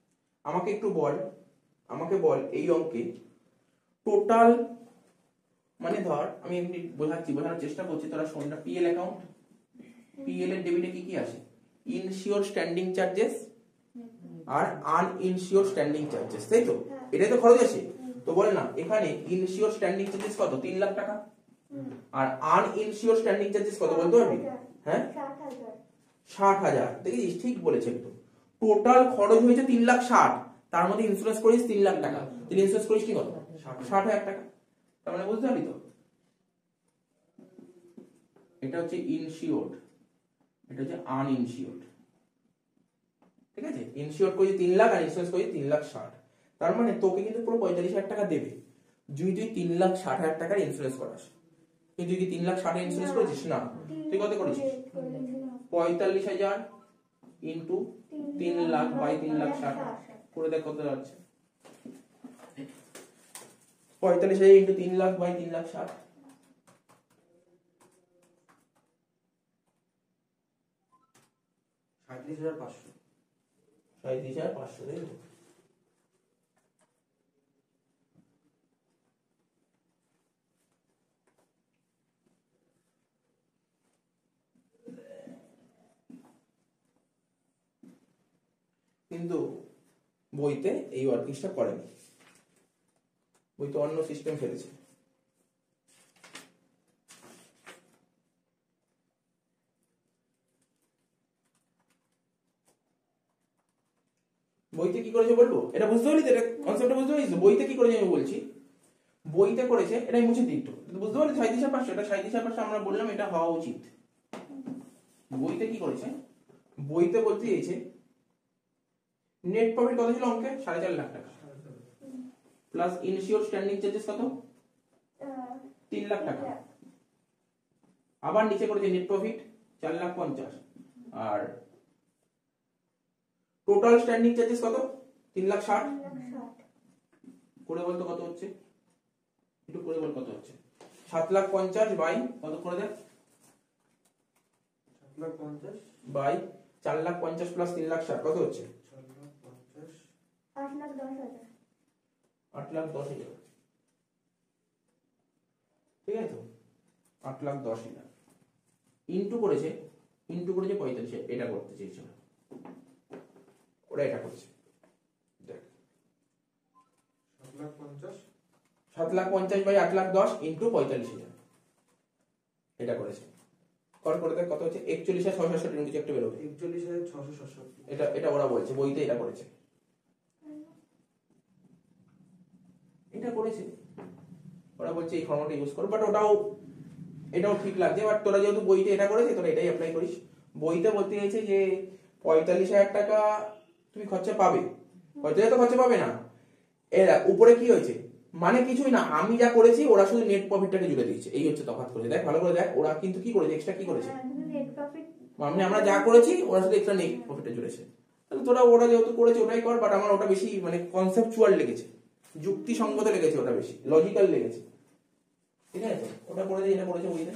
আমাকে বল এই অঙ্কে টোটাল মানে ধর আমি এমনি বোঝানোর চেষ্টা করছি তোরা শোনটা পিএল অ্যাকাউন্ট পিএল এর ডেবিটে কি কি আসে ইনসিওর স্ট্যান্ডিং চার্জেস আর আনইনসিওর স্ট্যান্ডিং চার্জেস তাই তো এটাই তো খরচ আছে তো বলে না এখানে ইনসিওর স্ট্যান্ডিং চার্জেস কত 3 লাখ টাকা আর আনইনসিওর স্ট্যান্ডিং চার্জেস কত বলতে পারবি হ্যাঁ 60,000 দেখিস ঠিক বলেছে একদম টোটাল খরচ হয়েছে 3,60,000 তার মধ্যে ইন্স্যুরেন্স করিস 3 লাখ টাকা তাহলে ইন্স্যুরেন্স করিস কি কত 60,000 টাকা তার মানে বুঝতে পারলি তো এটা হচ্ছে ইনসিওরড এটা হচ্ছে আনইনসিওরড ঠিক আছে ইনসিওরড করিস 3 লাখ আর ইন্স্যুরেন্স করিস 3,60,000 তার মানে তোকে কিন্তু পুরো 45,000 টাকা দেবে যদি তুই 3,60,000 টাকার ইন্স্যুরেন্স করাস কিন্তু তুই কি 3,60,000 এর ইন্স্যুরেন্স করেছিস না তুই কত করেছিস 45,000 ইনটু 3 লাখ বাই 3,60,000 করে দেখ কত যাচ্ছে 45,000 ইনটু 3 লাখ বাই 3,60,000 37,500। 37,500 তাই তো? কিন্তু বইতে এই ওয়ার্কিংসটা করেনি, বইতে অন্য সিস্টেম ফেলেছে। বইতে কি করেছে বলবো? এটা বুঝতে পারলি তো? এটা কনসেপ্টটা বুঝতে পারলিস? বইতে কি করেছে আমি বলছি। বইতে করেছে, এটা আমি মুছে দিই একটু, বুঝতে পারলি? 37,500, এটা 37,500 আমরা বললাম এটা হওয়া উচিত। বইতে কি করেছে? বইতে বলতে চেয়েছে নেট প্রফিট কত ছিল অঙ্কে? 4.5 লাখ টাকা, প্লাস ইনশিওর স্ট্যান্ডিং চার্জেস কত? 3 লাখ টাকা। আবার নিচে করেছে নেট প্রফিট 4,50,000, আর টোটাল স্ট্যান্ডিং চার্জেস কত? 3,60,000। করে বলতো কত হচ্ছে? একটু করে বল কত হচ্ছে? 7,50,000 বাই কত করে দেখ? 7,50,000 বাই 4,50,000 প্লাস 3,60,000 কত হচ্ছে? 4,50,000 8,10,000। ঠিক আছে তো? 8,10,000 ইন্টু করেছে 45,000। এটা করতে চেয়েছিল, ওরা এটা করছে। দেখ 7,50,000 বাই 8,10,000 ইন্টু 45,000 এটা করেছে। করে দেখ কত হচ্ছে? 41,667 কিছু একটা বেরোবে। 41,667। এটা ওরা বলছে বইতে এটা করেছে, এটা করেছে ওরা বলছে এই ফর্মুলাটা ইউজ করো, বাট এটাও ঠিক লাগছে। বাট তোরা যেহেতু বইতে এটা করেছে তোরা এটাই অ্যাপ্লাই করিস। বইতে বলতে চাইছে যে 45,000 টাকা তুমি খরচা পাবে, 45,000 তো খরচা পাবে না। এরা উপরে কি হয়েছে মানে কিছুই না, আমি যা করেছি ওরা শুধু নেট প্রফিটটাকে জুড়ে দিয়েছে, এই হচ্ছে তফাৎ করেছে। দেখ ভালো করে দেখ, ওরা কিন্তু কি করেছে, এক্সট্রা কি করেছে, মানে আমরা যা করেছি ওরা শুধু এক্সট্রা নেট প্রফিটটা জুড়েছে। তাহলে ওরা যেহেতু করেছে ওটাই কর, বাট আমার ওটা বেশি মানে কনসেপচুয়াল লেগেছে, যুক্তিসঙ্গত লেগেছে, ওটা বেশি লজিক্যাল লেগেছে। ঠিক আছে, ওটা করে দিয়ে এটা করেছে বইতে।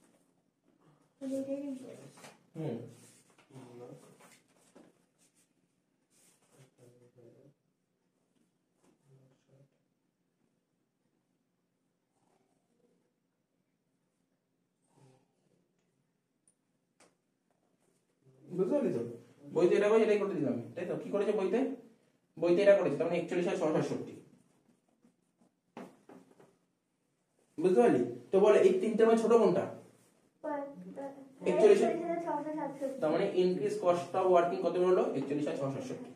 বুঝতে পারলি তো? বইতে এটা করে এটাই করতে দিলাম, তাই তো? কি করেছে বইতে? বইতে এটা করেছে, তার মানে 41,667। বুঝতে পারলি তো? বলে এই তিনটে মানে ছোট কোনটা? 41, তার মানে ইনক্রিজ কস্ট অফ ওয়ার্কিং কত হলো? 41,667।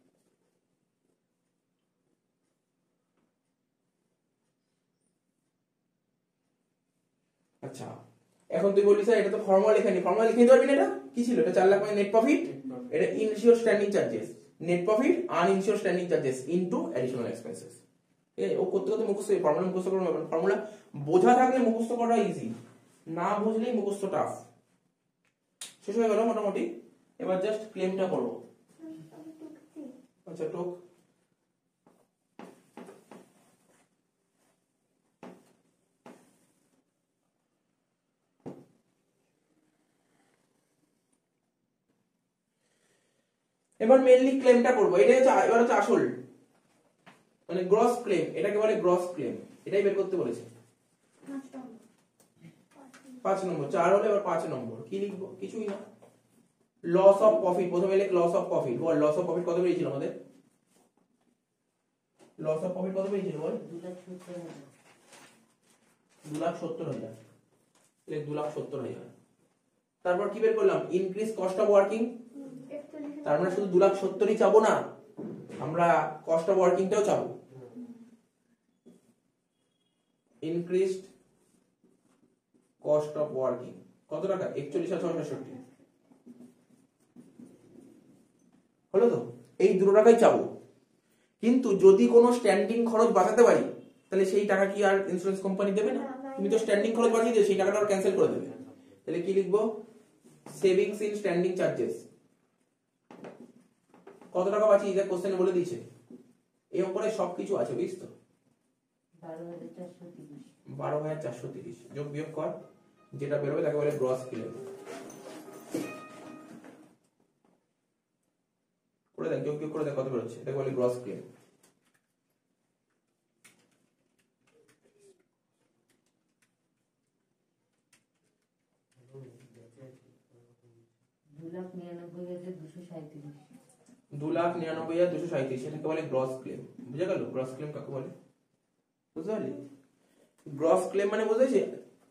আচ্ছা, এখন তুই বলিস স্যার এটা তো ফর্মুলা লেখানি, ফর্মুলা লিখে দিতে পারবি না? এটা কি ছিল? এটা 4 লাখ মানে নেট প্রফিট, এটা insured standing charges, net profit uninsured standing charges into additional expenses. ঠিক আছে, ও করতে করতে মুখস্থ, ফর্মুলা মুখস্থ করতে হবে। ফর্মুলা বোঝা থাকলে মুখস্থ করা ইজি, না বুঝলেই মুখস্থ টাফ। শেষ হয়ে গেল মোটামুটি, এবার জাস্ট ক্লেমটা করবো। আচ্ছা টোক এবার মেইনলি ক্লেমটা করবো, এটাই হচ্ছে এবার হচ্ছে আসল মানে গ্রস ক্লেম, এটাকে বলে গ্রস ক্লেম, এটাই বের করতে বলেছে। 5 নম্বর 4 হলো, এবার 5 নম্বর কি লিখবো? কিছুই না, লস অফ প্রফিট। প্রথমে লিখ লস অফ প্রফিট। বল লস অফ প্রফিট কত পেয়েছিল আমাদের? লস অফ প্রফিট কত পেয়েছিল বল? 2,70,000। লিখ 2,70,000। তারপর কি বের করলাম? Increase cost of working. তার মানে শুধু 2,70,000ই চাবো না, আমরা কস্ট অফ ওয়ার্কিংটাও চাবো। ইনক্রিজড কস্ট অফ ওয়ার্কিং কত টাকা? 41,667। হলো তো? এই দুটো টাকাই চাবো, কিন্তু যদি কোনো স্ট্যান্ডিং খরচ বাঁচাতে পারি তাহলে সেই টাকা কি আর ইন্স্যুরেন্স কোম্পানি দেবে না? তুমি তো স্ট্যান্ডিং খরচ বাঁচিয়ে দিও, সেই টাকাটা আর ক্যান্সেল করে দেবে। তাহলে কি লিখবো? Savings in standing charges. কত টাকা বাঁচিয়ে দেখ কোশ্চেনে বলে দিয়েছে, এই উপরে সবকিছু আছে, বুঝছ তো? 12,430 যোগ বিয়োগ কর, যেটা বেরোবে তাকে বলে গ্রস ক্লেম। করে দেখ, যোগ বিয়োগ করে দেখ কত বেরোচ্ছে, এটাকে বলে গ্রস ক্লেম। দু লাখ 99,237, এটাকে বলে গ্রস ক্লেম। বুঝে গেল গ্রস ক্লেম কাকে বলে? বুঝতে পারলি? গ্রস ক্লেম মানে বুঝেছি।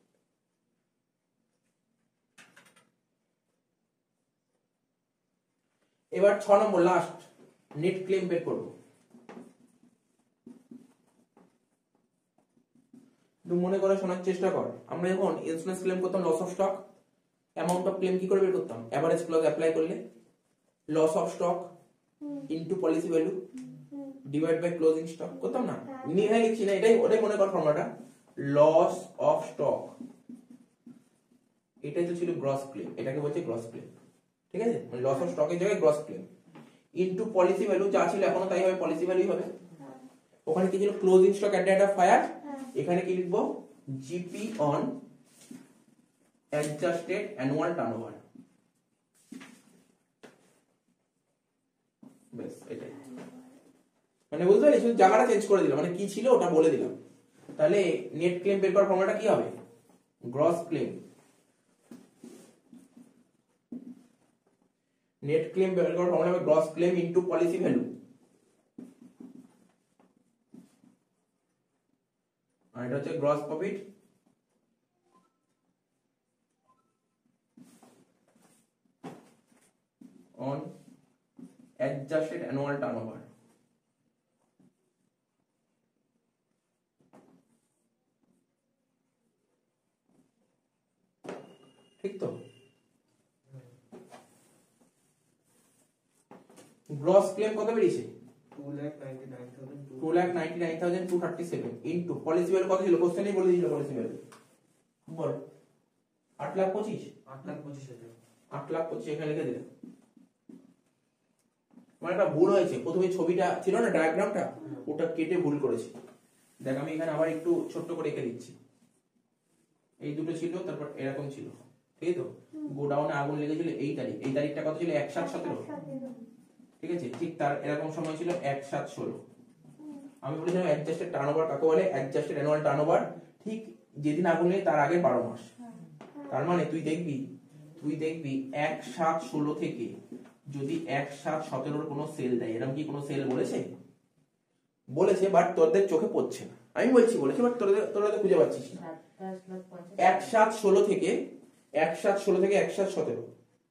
এবার 6 নম্বর লাস্ট, নেট ক্লেম বের করব। একটু মনে করে শোনার চেষ্টা কর। আমরা যখন ইন্স্যুরেন্স ক্লেম করতাম loss of stock, amount of claim কি করে বের করতাম? এভারেজ ক্লজ অ্যাপ্লাই করলে loss of stock into policy value divide by closing stock করতাম না? নিয়ে লিখছি না, এটাই ওটাই মনে কর ফর্মুলাটা। লস অফ স্টক, এটাই তো ছিল গ্রস ক্লেম, এটাকে বলছে গ্রস ক্লেম। ঠিক আছে, মানে লস অফ স্টকের জায়গায় gross claim into policy value, যা ছিল এখনো তাই হবে, পলিসি ভ্যালুই হবে। ওখানে কি ছিল? Closing stock at date of fire. এখানে কি লিখবো? GP on adjusted annual turnover. বেশ, এটাই মানে বুঝতে পারলি, শুধু জায়গাটা চেঞ্জ করে দিলাম, মানে কি ছিল ওটা বলে দিলাম। তাহলে নেট ক্লেম বের করার ফর্মুলাটা কি হবে? Gross claim. নেট ক্লেম বের করার ফর্মুলা হবে gross claim into policy value, আর এটা হচ্ছে gross profit on adjusted annual turnover. ঠিক তো? গ্রস ক্লেম কত বেরিয়েছে? 2,99,237 ইনটু পলিসি ভ্যালু কত ছিল? কোশ্চেনেই বলে দিয়েছিল পলিসি ভ্যালু, বল 8,25,000। 8,25,000 এখানে লিখে দিলে। মানে একটা ভুল হয়েছে, প্রথমে ছবিটা ছিল না ডায়াগ্রামটা, ওটা কেটে ভুল করেছি। দেখ আমি এখানে আবার একটু ছোট্ট করে এঁকে দিচ্ছি। এই দুটো ছিল, তারপর এরকম ছিল, ঠিক তো? গোডাউনে আগুন লেগেছিল এই তারিখ, এই তারিখটা কত ছিল? 1/7/17। ঠিক আছে, ঠিক তার এরকম সময় ছিল 1/7/16। আমি বলেছিলাম অ্যাডজাস্টেড টার্নওভার কাকে বলে? Adjusted annual turnover. ঠিক যেদিন আগুন লেগে তার আগে 12 মাস। তার মানে তুই দেখবি 1/7/16 থেকে যদি 1/7/17 কোনো সেল দেয়, এরকম কি কোনো সেল বলেছে? বলেছে, বাট তোদের চোখে পড়ছে না। আমি বলছি বলেছে, বাট তোরা তো খুঁজে পাচ্ছিস না। 1/7/16 থেকে 1/7/17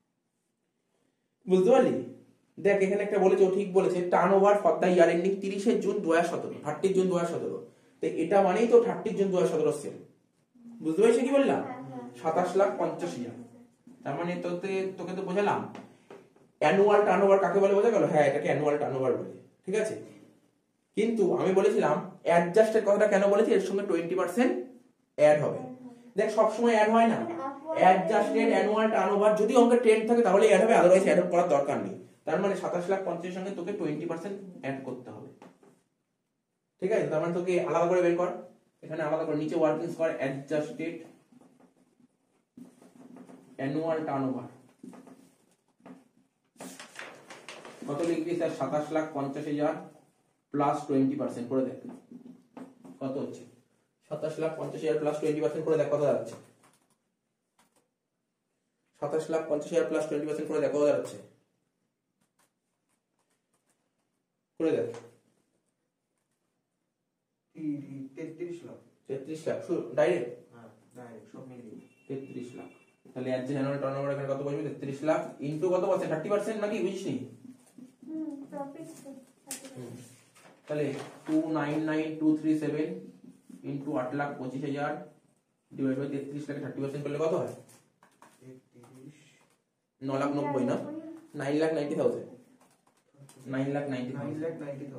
বুঝতে পারলি? দেখ এখানে একটা বলেছে, ও ঠিক বলেছে, turnover for the year ending 30 June 2017, 30 June 2017। তো এটা মানেই তো 30 জুন 2017 সেল। বুঝতে পারছিস কি বললাম? 27,50,000। তার মানে তোকে তো বোঝালাম অ্যানুয়াল টার্নওভার কাকে বলে, বোঝা গেল? হ্যাঁ, এটাকে অ্যানুয়াল টার্নওভার বলে। ঠিক আছে, কিন্তু আমি বলেছিলাম অ্যাডজাস্টেড কথাটা কেন বলেছি? এর সঙ্গে 20% অ্যাড হবে। দেখ সবসময় অ্যাড হয় না। অ্যাডজাস্টেড অ্যানুয়াল টার্নওভার যদি অঙ্কে ট্রেন্ড থাকে তাহলে অ্যাড হবে, আদারওয়াইজ অ্যাড করার দরকার নেই। তার মানে 27,50,000 সঙ্গে তোকে 20% অ্যাড করতে হবে। ঠিক আছে, তার মানে তোকে আলাদা করে বের কর, এখানে আলাদা করে নিচে ওয়ার্কিংস কর। অ্যাডজাস্টেড অ্যানুয়াল টার্নওভার কত লিখবি? স্যার 27,50,000 প্লাস 20% করে দেখ কত হচ্ছে। 27,50,000 প্লাস 20% করে দেখ কত দাঁড়াচ্ছে। 27,50,000 প্লাস 20% করে দেখ কত দাঁড়াচ্ছে। করে দেখ 33 লাখ। 33 লাখ ডাইরেক্ট? হ্যাঁ, ডাইরেক্ট সব মিলিয়ে 33 লাখ। তাহলে অ্যাজ অ্যানুয়াল টার্নওভার এখানে কত বসবে? 33 লাখ ইনটু কত পার্সেন্ট? 30% নাকি বুঝিসনি? তাহলে 2,99,237 ইনটু 8,25,000 ডিভাইড বাই 33 লাখে 30% করলে কত হয়? 9,90,000 না? 9,90,000। 9,90,000।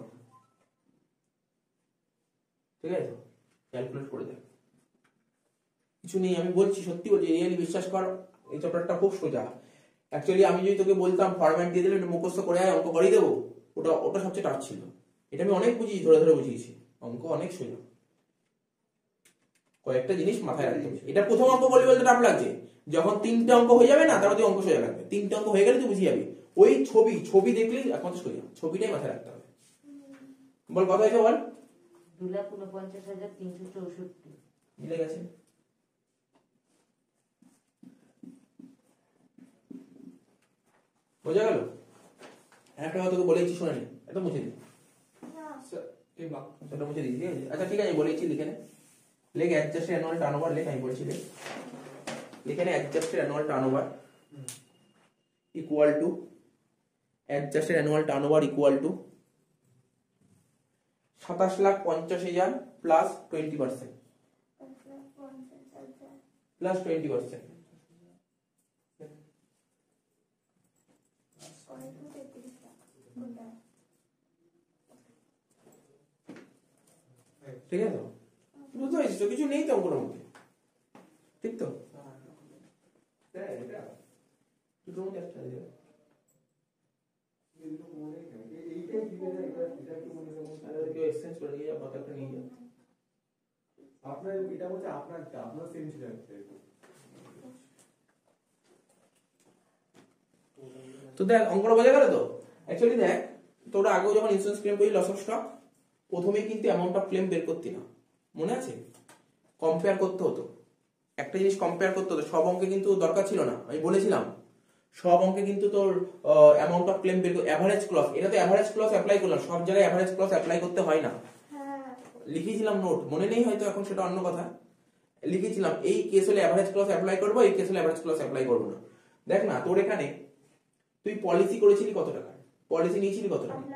ঠিক আছে, ক্যালকুলেট করে দেখ। কিছু নেই, আমি বলছি, সত্যি বলছি, রিয়েলি বিশ্বাস কর, এই চ্যাপ্টারটা খুব সোজা। অ্যাকচুয়ালি আমি যদি তোকে বলতাম ফরম্যাট দিয়ে দিলে একটু মুখস্থ করে আয়, অঙ্ক করেই দেবো, ওটা সবচেয়ে টাফ ছিল। এটা আমি অনেক বুঝিয়েছি, ধরে ধরে বুঝিয়েছি। অঙ্ক অনেক সোজা, কয়েকটা জিনিস মাথায় রাখতে হবে। এটা প্রথম অঙ্ক বলতে টাফ লাগছে, যখন 3টে অঙ্ক হয়ে যাবে না, তারপর তুই অঙ্ক সোজা লাগবে। 3টে অঙ্ক হয়ে গেলে তুই বুঝিয়ে যাবি, ওই ছবি দেখলেই একমাত্র সোজা, ছবিটাই মাথায় রাখতে হবে। বল কত হয়েছে বল? 2,49,364। মিলে গেছে। বোঝা গেল? একটা কথা তোকে বলেছি শুনে নি, এটা মুছে দিই, সেটা মুছে দিই, ঠিক আছে? আচ্ছা ঠিক আছে, বলেছি লিখে নে, লেখ অ্যাডজাস্টেড অ্যানুয়াল টার্নওভার, লেখ, আমি বলছি লেখ, লিখে নে adjusted annual turnover equal to, adjusted annual turnover equal to 27,50,000 plus 20%, plus 20%, ঠিক আছে? বুঝতে পারছিস তো? কিছু নেই তো অঙ্কের মধ্যে, ঠিক তো? দুটোর মধ্যে একটা হয়ে যাবে। কেউ এক্সচেঞ্জ করে নিয়ে যাও, বাকি একটা নিয়ে যাও। আপনার এটা হচ্ছে আপনারটা, আপনার সেম ছিল একটা। তো দেখ অঙ্কটা বোঝা গেল তো? অ্যাকচুয়ালি দেখ, তোরা আগেও যখন ইন্স্যুরেন্স ক্লেম করি লস অফ স্টক, প্রথমেই কিন্তু অ্যামাউন্ট অফ ক্লেম বের করতি না, মনে আছে? কম্পেয়ার করতে হতো, একটা জিনিস কম্পেয়ার করতে হতো, সব অঙ্কে কিন্তু দরকার ছিল না, আমি বলেছিলাম সব অঙ্কে কিন্তু তোর অ্যামাউন্ট অফ ক্লেম বের করতে, অ্যাভারেজ ক্লজ, এটা তো অ্যাভারেজ ক্লজ অ্যাপ্লাই করলাম, সব জায়গায় অ্যাভারেজ ক্লজ অ্যাপ্লাই করতে হয় না। লিখেছিলাম নোট, মনে নেই হয়তো এখন, সেটা অন্য কথা। লিখেছিলাম এই কেস হলে অ্যাভারেজ ক্লজ অ্যাপ্লাই করবো, এই কেস হলে অ্যাভারেজ ক্লজ অ্যাপ্লাই করবো না। দেখ না, তোর এখানে তুই পলিসি করেছিলি কত টাকা, পলিসি নিয়েছিলি কত টাকা?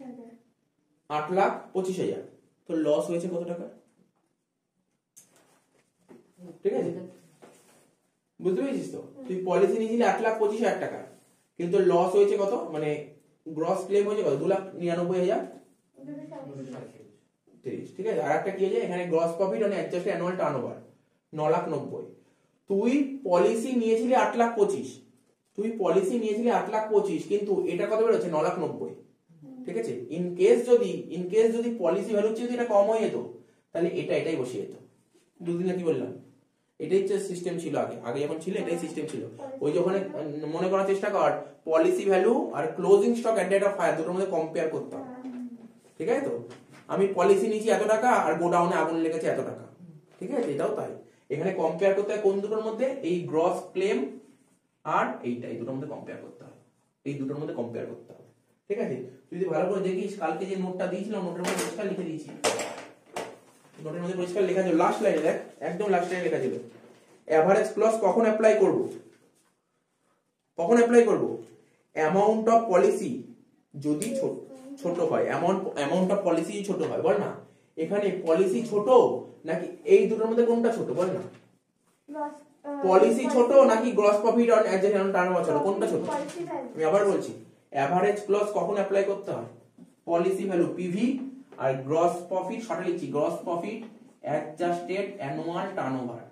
8,25,000। তোর লস হয়েছে কত টাকা? ঠিক আছে, বুঝতে পেরেছিস তো? তুই পলিসি নিয়েছিলি 8,25,000 টাকা, কিন্তু লস হয়েছে কত, মানে গ্রস ক্লেম হয়েছে কত? 2,99,030, ঠিক আছে? আর একটা কি হয়েছে এখানে, gross profit on adjusted annual turnover 9,90,000। তুই পলিসি নিয়েছিলি 8,25,000, তুই পলিসি নিয়েছিলি 8,25,000, কিন্তু এটা কত বেরোচ্ছে? 9,90,000, ঠিক আছে? ইন কেস যদি পলিসি ভ্যালু যদি এটা কম হয়ে যেত, তাহলে এটাই বসিয়ে যেত। বুঝলি না কি বললাম? এটাই হচ্ছে সিস্টেম ছিল আগে যখন ছিল এটাই সিস্টেম ছিল। ওই যখন মনে করার চেষ্টা কর, পলিসি ভ্যালু আর closing stock at date of fire দুটোর মধ্যে কম্পেয়ার করতাম, ঠিক আছে তো? আমি পলিসি নিয়েছি এত টাকা আর গোডাউনে আগুন লেগেছে এত টাকা, ঠিক আছে? এটাও তাই, এখানে কম্পেয়ার করতে হয় কোন দুটোর মধ্যে? এই গ্রস ক্লেম আর এইটাই দুটোর মধ্যে কম্পেয়ার করতে হবে, এই দুটোর মধ্যে কম্পেয়ার করতে হবে, ঠিক আছে? তুই যদি ভালো করে দেখিস, কালকে যে নোটটা দিয়েছিলাম নোটের মধ্যে পরিষ্কার লিখে দিয়েছি, নোটের মধ্যে পরিষ্কার লেখা ছিল, লাস্ট লাইনে দেখ, একদম লাস্ট লাইনে লেখা ছিল অ্যাভারেজ ক্লজ কখন অ্যাপ্লাই করব, কখন অ্যাপ্লাই করব? অ্যামাউন্ট অফ পলিসি যদি ছোট হয়, অ্যামাউন্ট অফ পলিসি ছোট হয়, বল না এখানে পলিসি ছোট নাকি এই দুটোর মধ্যে কোনটা ছোট, বল না? পলিসি ছোট নাকি gross profit on adjusted annual turnover ছোট, কোনটা ছোট? আমি আবার বলছি, অ্যাভারেজ ক্লজ কখন অ্যাপ্লাই করতে হয়? পলিসি ভ্যালু পিভি আর গ্রস প্রফিট, শর্টে লিখছি gross profit adjusted annual turnover,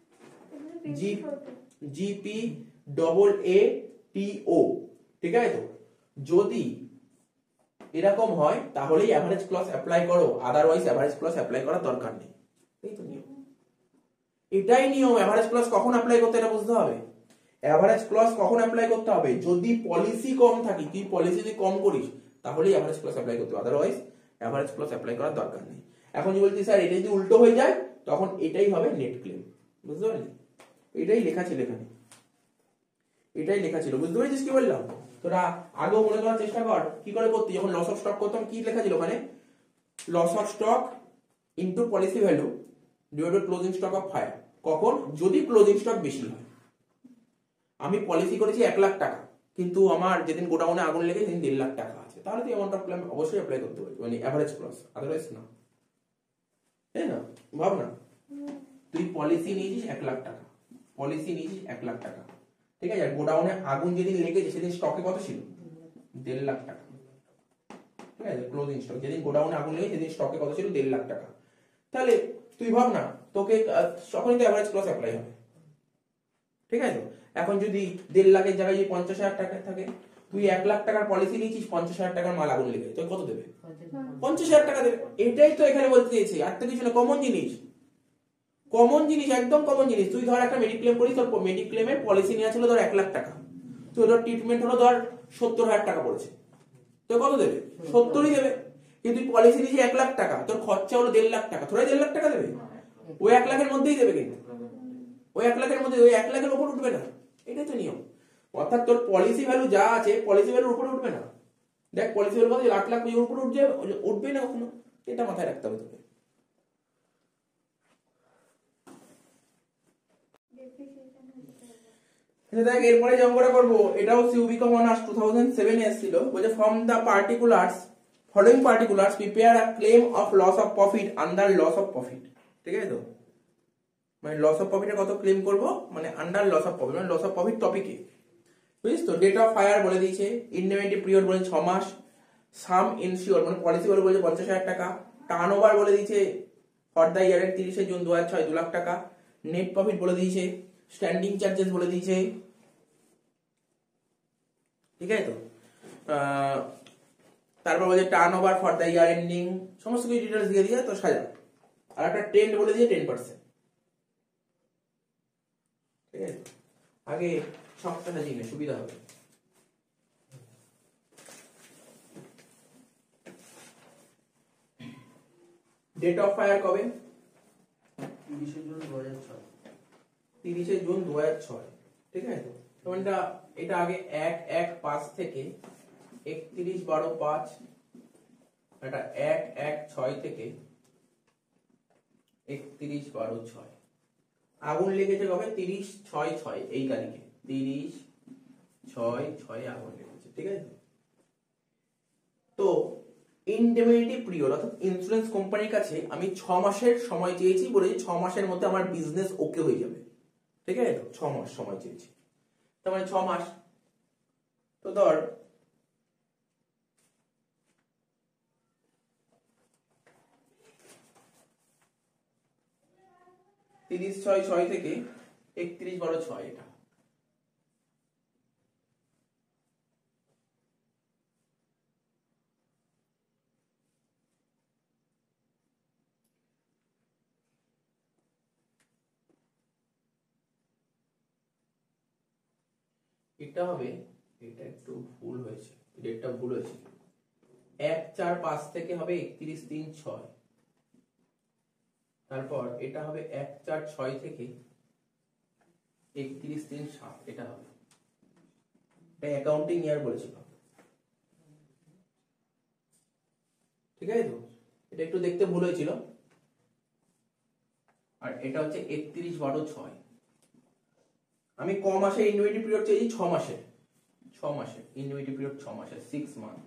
GP double A T O, ঠিক আছে তো? যদি এরকম হয় তাহলেই অ্যাভারেজ ক্লজ অ্যাপ্লাই করো, আদারওয়াইজ অ্যাভারেজ ক্লজ অ্যাপ্লাই করার দরকার নেই। এই তো নিয়ম, এটাই নিয়ম। অ্যাভারেজ ক্লজ কখন অ্যাপ্লাই করতে এটা বুঝতে হবে। অ্যাভারেজ ক্লজ কখন অ্যাপ্লাই করতে হবে? যদি পলিসি কম থাকে, তুই পলিসি যদি কম করিস তাহলেই অ্যাভারেজ ক্লজ অ্যাপ্লাই করতে হবে, আদারওয়াইজ অ্যাভারেজ ক্লজ অ্যাপ্লাই করার দরকার নেই। এখন যদি বলছি স্যার এটা যদি উল্টো হয়ে যায় তখন এটাই হবে নেট ক্লেম, বুঝতে পারলি? এটাই লেখা ছিল এখানে, এটাই লেখা ছিল, বুঝতে পেরেছিস কি বললাম? তোরা আগেও মনে করার চেষ্টা কর কি করে করতে। যখন লস অফ স্টক করতাম কি লেখা ছিল ওখানে? Loss of stock into policy value divided closing stock of fire. কখন? যদি ক্লোজিং স্টক বেশি হয়। আমি পলিসি করেছি 1,00,000 টাকা, কিন্তু আমার যেদিন গোডাউনে আগুন লেগে সেদিন 1,50,000 টাকা আছে, তাহলে তুই অ্যামাউন্ট অফ ক্লেম অবশ্যই অ্যাপ্লাই করতে পারবি, মানে অ্যাভারেজ ক্লজ, আদারওয়াইজ না, তাই না? ভাব না, তুই পলিসি নিয়েছিস 1,00,000 টাকা, পলিসি নিয়েছিস 1,00,000 টাকা, ঠিক আছে? আর গোডাউনে আগুন যেদিন লেগেছে সেদিন স্টকে কত ছিল? 1,50,000 টাকা, ঠিক আছে? ক্লোজিং স্টক যেদিন গোডাউনে আগুন লেগেছে সেদিন স্টকে কত ছিল? 1,50,000 টাকা। তাহলে তুই ভাব না, তোকে তখনই তো অ্যাভারেজ ক্লজ অ্যাপ্লাই হবে, ঠিক আছে? এখন যদি 1,50,000 জায়গায় যদি 50,000 টাকা থাকে, তুই 1,00,000 টাকার পলিসি নিয়েছিস, 50,000 টাকার মাল আগুন লেগে, তুই কত দেবে? 50,000 টাকা দেবে। এটাই তো এখানে বলতে চেয়েছি, আর তো কিছু না, কমন জিনিস, কমন জিনিস, একদম কমন জিনিস। তুই ধর একটা মেডিক্লেম করিস, তোর মেডিক্লেমের পলিসি নেওয়া ছিল ধর 1,00,000 টাকা, তুই ধর ট্রিটমেন্ট হলো ধর 70,000 টাকা পড়েছে, তো কত দেবে? 70ই দেবে। কিন্তু তুই পলিসি নিয়েছি 1 লাখ টাকা, তোর খরচা হলো 1.5 লাখ টাকা, থোড়াই 1.5 লাখ টাকা দেবে? ওই 1 লাখের মধ্যেই দেবে, কিন্তু ওই 1 লাখের মধ্যে, ওই 1 লাখের উপর উঠবে না, এটাই তো নিয়ম। অর্থাৎ তোর পলিসি ভ্যালু যা আছে পলিসি ভ্যালুর উপরে উঠবে না। দেখ পলিসি ভ্যালু কত, 8 লাখ উপরে উঠবে না কখনো, এটা মাথায় রাখতে হবে তোকে। দেখ এরপরে যে অঙ্কটা করবো এটাও সিউবিকম অনার্স 2007 এ এসেছিল, বলছে from the particulars following particulars prepare a claim of loss of profit under loss of profit. ঠিক আছে তো, মানে লস অফ প্রফিটের কত ক্লেম করব, মানে আন্ডার লস অফ প্রফিট, মানে লস অফ প্রফিট টপিকে, বুঝিস তো। ডেট অফ ফায়ার বলে দিয়েছে, ইনডেমনিটি পিরিয়ড বলে 6 মাস, সাম ইনসিওর মানে পলিসি বলে বলেছে 50,000 টাকা, টার্নওভার বলে দিয়েছে ফর দ্য ইয়ারের 30 জুন 2006 2 লাখ টাকা, নেট প্রফিট বলে দিয়েছে, স্ট্যান্ডিং চার্জেস বলে দিয়েছে। ঠিক আছে তো, তারপর বলছে turnover for the year ending, সমস্ত কিছু ডিটেইলস দিয়ে দিয়ে তো সাজা। আর একটা ট্রেন্ড বলে দিয়ে 10%। ঠিক আছে, আগে সবটা জিনিস সুবিধা হবে। ডেট অফ ফায়ার কবে? 30 জুন 2006। 30 জুন 2006। ঠিক আছে তো, এটা আগে 1/1/5 থেকে 31/12/5, এটা 1/1/6 থেকে 31/12/6। আগুন লেগেছে কবে? 30/6/6 এই তারিখে, 30/6/6 আগুন লেগেছে। ঠিক আছে তো, ইনডেমনিটি পিরিয়ড অর্থাৎ ইন্স্যুরেন্স কোম্পানির কাছে আমি 6 মাসের সময় চেয়েছি, বলেছি 6 মাসের মধ্যে আমার বিজনেস ওকে হয়ে যাবে। ঠিক আছে তো, 6 মাস সময় চেয়েছি, তার মানে 6 মাস। তো ধর তিরিশ 6/6 থেকে 31/12/6 এটা। এটা হবে, এটা একটু ভুল হয়েছে, ডেটটা ভুল হয়েছে। 1/4/5 থেকে হবে 31/3/6, তারপর এটা হবে 1/4/6 থেকে 31/3/7, এটা হবে। এটা অ্যাকাউন্টিং ইয়ার বলেছিল। ঠিক আছে তো, এটা একটু দেখতে ভুল হয়েছিল। আর এটা হচ্ছে 31/12/6। আমি ক মাসে ইনভেন্টরি পিরিয়ড চেয়েছি? 6 মাসের। 6 মাসের ইনভেন্টরি পিরিয়ড, 6 মাসের, 6 মান্থ।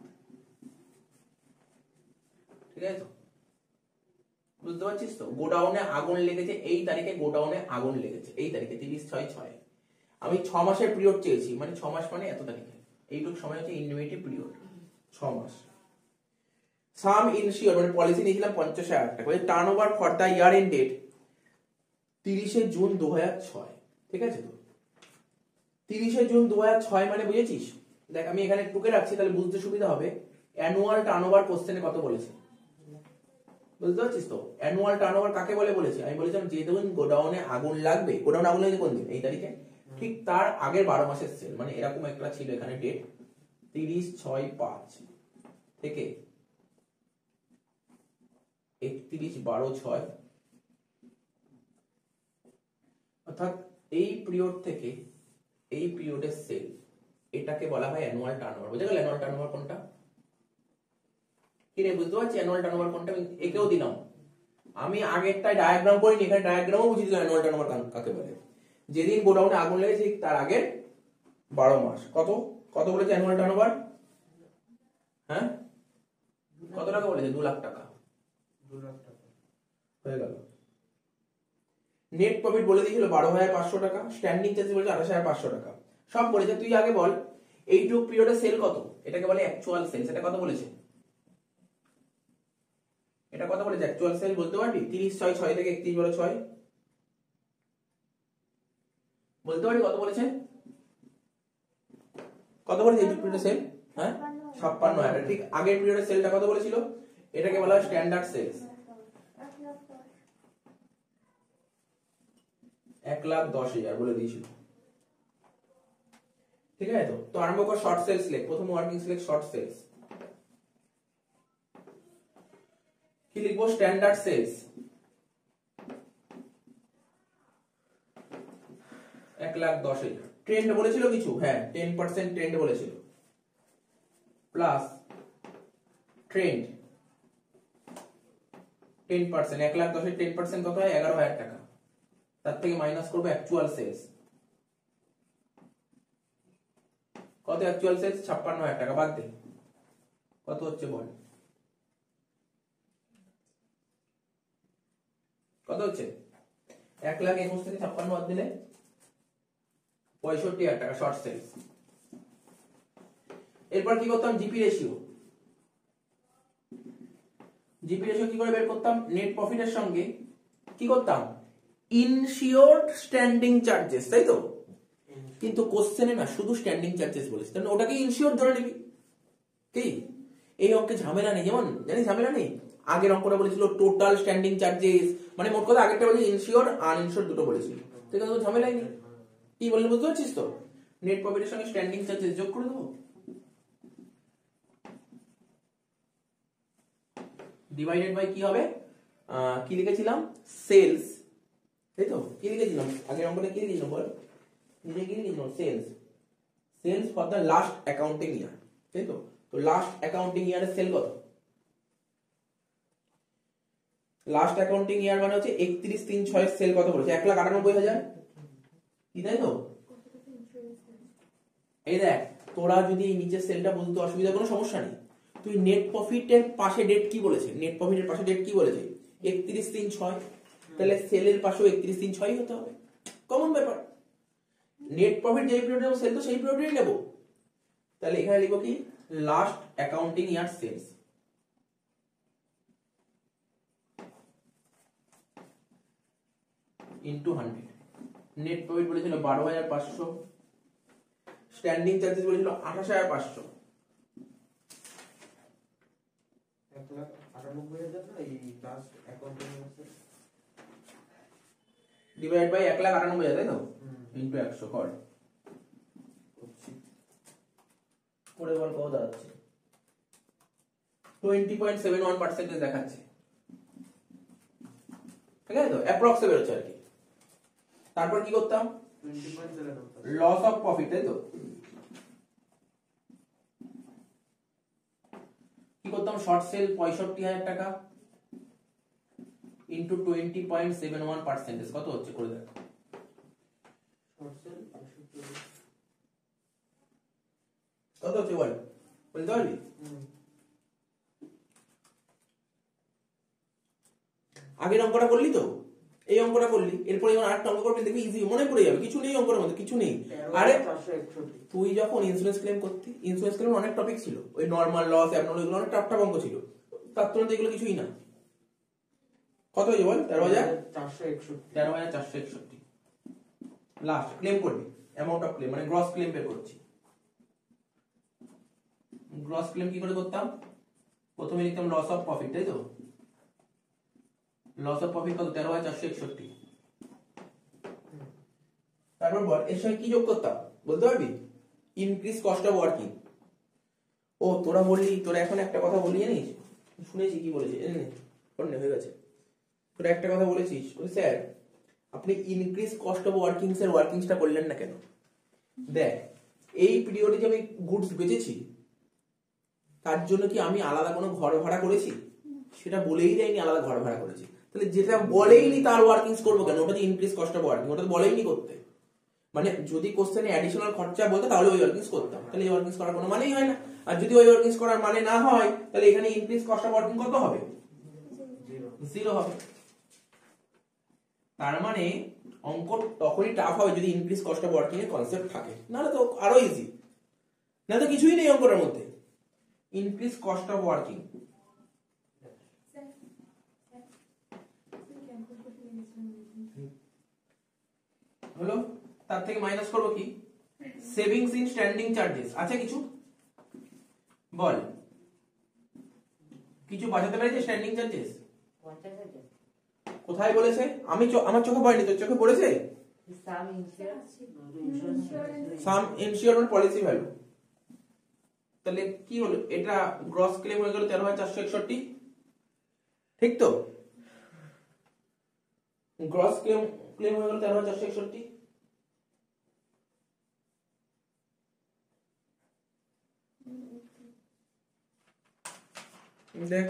ঠিক আছে তো, বুঝতে পারছিস তো। গোডাউনে আগুন লেগেছে এই তারিখে, গোডাউনে আগুন লেগেছে এই তারিখে 30/6/6। আমি 6 মাসের পিরিয়ড চেয়েছি, মানে 6 মাস মানে এত তারিখে, এইটুকু সময় হচ্ছে ইনভেন্টরি পিরিয়ড, 6 মাস। সাম ইনসিওর মানে পলিসি নিয়েছিলাম 50,000 টাকা, turnover for the year end date 30 June 2006। ঠিক আছে তো, 30 জুন 2006 মানে বুঝেছিস? দেখ আমি এখানে টুকে রাখছি, তাহলে বুঝতে সুবিধা হবে। অ্যানুয়াল টার্নওভার কোশ্চেনে কত বলেছে, বুঝতে পারছিস তো। অ্যানুয়াল টার্নওভার কাকে বলে বলেছি? আমি বলেছিলাম যে দিন গোডাউনে আগুন লাগবে, গোডাউনে আগুন লাগবে কোন দিন? এই তারিখে। ঠিক তার আগের 12 মাসের সেল, মানে এরকম একটা ছিল এখানে ডেট 30/6/5 থেকে 31/12/6, অর্থাৎ এই পিরিয়ড থেকে এই পিরিয়ডের সেল, এটাকে বলা হয় অ্যানুয়াল টার্নওভার। বুঝে গেল অ্যানুয়াল টার্নওভার কোনটা? কি রে, বুঝতে পারছিস অ্যানুয়াল টার্নওভার কোনটা? আমি একেও দিলাম, আমি আগেরটায় ডায়াগ্রাম করিনি, এখানে ডায়াগ্রামও বুঝিয়ে দিলাম অ্যানুয়াল টার্নওভার কাকে বলে। যেদিন গোডাউনে আগুন লেগেছে তার আগের 12 মাস। কত কত বলেছে অ্যানুয়াল টার্নওভার? হ্যাঁ, কত টাকা বলেছে? 2 লাখ টাকা। 2 লাখ টাকা হয়ে গেল। নেট প্রফিট বলে দিয়েছিল 12,500 টাকা, স্ট্যান্ডিং চার্জ বলেছে 28,500 টাকা, সব বলেছে। তুই আগে বল এইটুক পিরিয়ডে সেল কত, এটাকে বলে অ্যাকচুয়াল সেল। সেটা কত বলেছে? এটা কত বলেছে অ্যাকচুয়াল সেল বলতে পারবি? 30/6/6 থেকে 31/12/6 বলতে পারবি কত বলেছে? কত বলেছে এইটুক পিরিয়ডে সেল? হ্যাঁ 56,000। ঠিক আগের পিরিয়ডে সেলটা কত বলেছিল? এটাকে বলা হয় স্ট্যান্ডার্ড সেলস। 1,10,000 বলে দিয়েছিল। ঠিক আছে? তো আরম্ভ কর শর্ট সেলস লেখ, প্রথম ওয়ার্কিং লেখ শর্ট সেলস। কি লিখবো? Standard sales 1,10,000। ট্রেন্ড বলেছিল কিছু? হ্যাঁ 10% ট্রেন্ড বলেছিল, প্লাস ট্রেন্ড 10%, 1,10,000 10% কত হয়? 11,000 টাকা। তার থেকে মাইনাস করবো অ্যাকচুয়াল সেলস। কত অ্যাকচুয়াল সেলস? 56,000 টাকা। বাদ দে, কত হচ্ছে বল? কত হচ্ছে? 1,21,000 থেকে 56 বাদ দিলে 65,000 টাকা শর্ট সেলস। এরপর কি করতাম? GP ratio. জিপি রেশিও কি করে বের করতাম? নেট প্রফিটের সঙ্গে কি করতাম? ইনশিওরড স্ট্যান্ডিং চার্জেস, তাই তো? কিন্তু কোশ্চেনে না শুধু স্ট্যান্ডিং চার্জেস বলেছে, তাহলে ওটাকে ইনশিওর ধরে নিবি। কি এই অঙ্কে ঝামেলা নেই, যেমন জানি ঝামেলা নেই। আগের অঙ্কটা বলেছিল টোটাল স্ট্যান্ডিং চার্জেস, মানে মোট কথা আগেরটা বলেছে ইনশিওর আনইনশিওর দুটো বলেছিল, ঠিক আছে? তো ঝামেলাই নেই। কি বললে বুঝতে পারছিস তো? নেট প্রফিটের সঙ্গে স্ট্যান্ডিং চার্জেস যোগ করে দেবো, ডিভাইডেড বাই কি হবে? কি লিখেছিলাম? সেলস, তাই তো? কি লিখেছিলাম আগের অঙ্কটা? কি লিখেছিলাম বল? নিজে কি লিখেছিলাম? Sales, sales for the last accounting year, তাই তো? তো লাস্ট অ্যাকাউন্টিং ইয়ারের সেল কত? লাস্ট অ্যাকাউন্টিং ইয়ার মানে হচ্ছে 31/3/6 সেল কত বলেছে? 1,98,000, কি তাই তো? এই দেখ, তোরা যদি এই নিচের সেলটা বুঝতে অসুবিধা, কোনো সমস্যা নেই। তুই নেট প্রফিটের পাশে ডেট কি বলেছে? নেট প্রফিটের পাশে ডেট কি বলেছে? 31/3/6, তাহলে সেলের পাশেও 31/3/6 হতে হবে, কমন ব্যাপার। নেট প্রফিট যেই পিরিয়ডে সেল তো সেই পিরিয়ডেই নেব। তাহলে এখানে লিখবো কি? Last accounting year sales into 100। Net profit বলেছিল 12,500, স্ট্যান্ডিং চার্জেস বলেছিল 28,500, 1,98,000 না এই লাস্ট অ্যাকাউন্টিং ডিভাইড বাই 1,98,000, তাই তো? ইনটু 100 কর, করে বল কত দাঁড়াচ্ছে? 20.71% দেখাচ্ছে, ঠিক আছে তো? অ্যাপ্রক্সিমেট হচ্ছে আর কি। তারপর কি করতাম? 20.7 লস অফ প্রফিট, তাই তো? কি করতাম? শর্ট সেল 65,000 টাকা ইনটু 20.71%, কত হচ্ছে করে দেখ। কত হচ্ছে বল? বলতে পারবি? আগের অঙ্কটা করলি তো, এই অঙ্কটা করলি, এরপরে যখন আরেকটা অঙ্ক করবি দেখবি ইজি মনে পড়ে যাবে। কিছু নেই অঙ্কের মধ্যে, কিছু নেই। আরে তুই যখন ইন্স্যুরেন্স ক্লেম করতি, ইন্স্যুরেন্স ক্লেম অনেক টপিক ছিল, ওই নরমাল লস, অ্যাবনর্মাল, এগুলো অনেক টাফ অঙ্ক ছিল। তার তুলনায় এগুলো কিছুই না। কত হয়েছে বল? 13,461 লাস্ট ক্লেম করবি। অ্যামাউন্ট অফ ক্লেম মানে গ্রস ক্লেম বের করছি। গ্রস ক্লেম কি করে করতাম? প্রথমে লিখতাম লস অফ প্রফিট, তাই তো? লস অফ প্রফিট কত? 13,461। তারপর বল এর সঙ্গে কি যোগ করতাম বলতে পারবি? Increase cost of working. ও তোরা বললি, তোরা এখন একটা কথা বলি জানিস, শুনেছি কি বলেছিস হয়ে গেছে। তোরা একটা কথা বলেছিস, স্যার আপনি ইনক্রিজ কস্ট অফ ওয়ার্কিং এর ওয়ার্কিংসটা করলেন না কেন? দেখ, এই পিরিয়ডে যে আমি গুডস বেচেছি তার জন্য কি আমি আলাদা কোনো ঘর ভাড়া করেছি? সেটা বলেই দেয়নি আলাদা ঘর ভাড়া করেছি। তাহলে যেটা বলেইনি তার ওয়ার্কিংস করবো কেন? ওটা ইনক্রিজ কস্ট অফ ওয়ার্কিং, ওটা বলেইনি করতে। মানে যদি কোশ্চেনে অ্যাডিশনাল খরচা বলতো তাহলে ওই ওয়ার্কিংস করতাম, তাহলে এই ওয়ার্কিংস করার কোনো মানেই হয় না। আর যদি ওই ওয়ার্কিংস করার মানে না হয় তাহলে এখানে ইনক্রিজ কস্ট অফ ওয়ার্কিং কত হবে? 0 হবে। তার মানে অঙ্ক তখনই টাফ হবে যদি ইনক্রিজ কস্ট অফ ওয়ার্কিং এর কনসেপ্ট থাকে, নাহলে তো আরো ইজি। না তো কিছুই নেই অঙ্কটার মধ্যে। ইনক্রিজ কস্ট অফ ওয়ার্কিং হলো, তার থেকে মাইনাস করবো কি? Savings in standing charges. আছে কিছু বল, কিছু বাঁচাতে পেরেছে স্ট্যান্ডিং চার্জেস? কোথায় বলেছে? আমি আমার চোখে পড়েনি, তোর চোখে পড়েছে? সাম ইনসিওর মানে পলিসি ভ্যালু, তাহলে কি হলো, এটা গ্রস ক্লেম হয়ে গেল 13,461, ঠিক তো? গ্রস ক্লেম হয়ে গেল 13,461। দেখ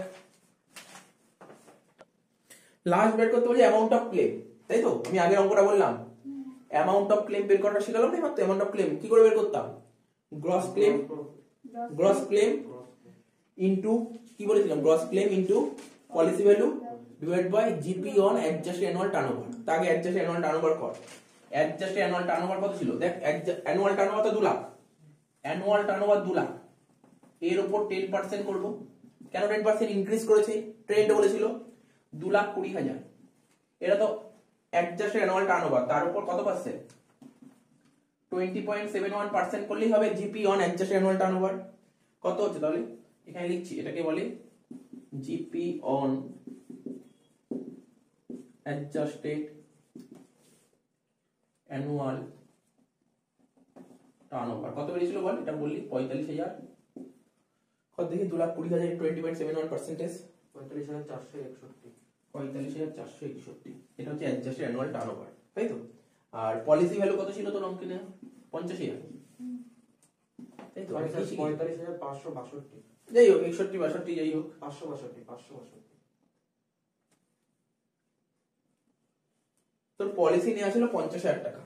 লাস্ট বের করতে বলি অ্যামাউন্ট অফ ক্লেম, তাই তো? আমি আগের অঙ্কটা বললাম অ্যামাউন্ট অফ ক্লেম বের করাটা শিখালাম না মাত্র। অ্যামাউন্ট অফ ক্লেম কি করে বের করতাম? গ্রস ক্লেম ইনটু কি বলেছিলাম, gross claim into policy value divide by GP on adjust annual turnover. তাকে অ্যাডজাস্ট অ্যানুয়াল টার্নওভার কর। অ্যাডজাস্ট অ্যানুয়াল টার্নওভার কত ছিল? দেখ অ্যানুয়াল টার্নওভার তো 2 লাখ, অ্যানুয়াল টার্নওভার 2 লাখ, এর উপর 10% করব। কেন 10% ইনক্রিজ করেছে? ট্রেন্ড বলেছিল 2,20,000, এটা তো অ্যাডজাস্ট অ্যানুয়াল টার্নওভার, তার উপর কত পার্সেন্ট? 20.71% করলেই হবে GP on adjust annual turnover. কত হচ্ছে তাহলে? এখানে লিখছি, এটাকে বলে GP on adjusted annual turnover. কত বেরিয়েছিল বল? এটা বললি 45,000। কত দেখি? 2,20,000 20.71%, 45,461। 45,461, এটা হচ্ছে অ্যাডজাস্টেড অ্যানুয়াল টার্নওভার, তাই তো? আর পলিসি ভ্যালু কত ছিল তোর অঙ্কে? না 50,000, তাই তো? 45,562। যাই হোক 61-62 যাই হোক 562। তোর পলিসি নেওয়া ছিল 50,000 টাকা,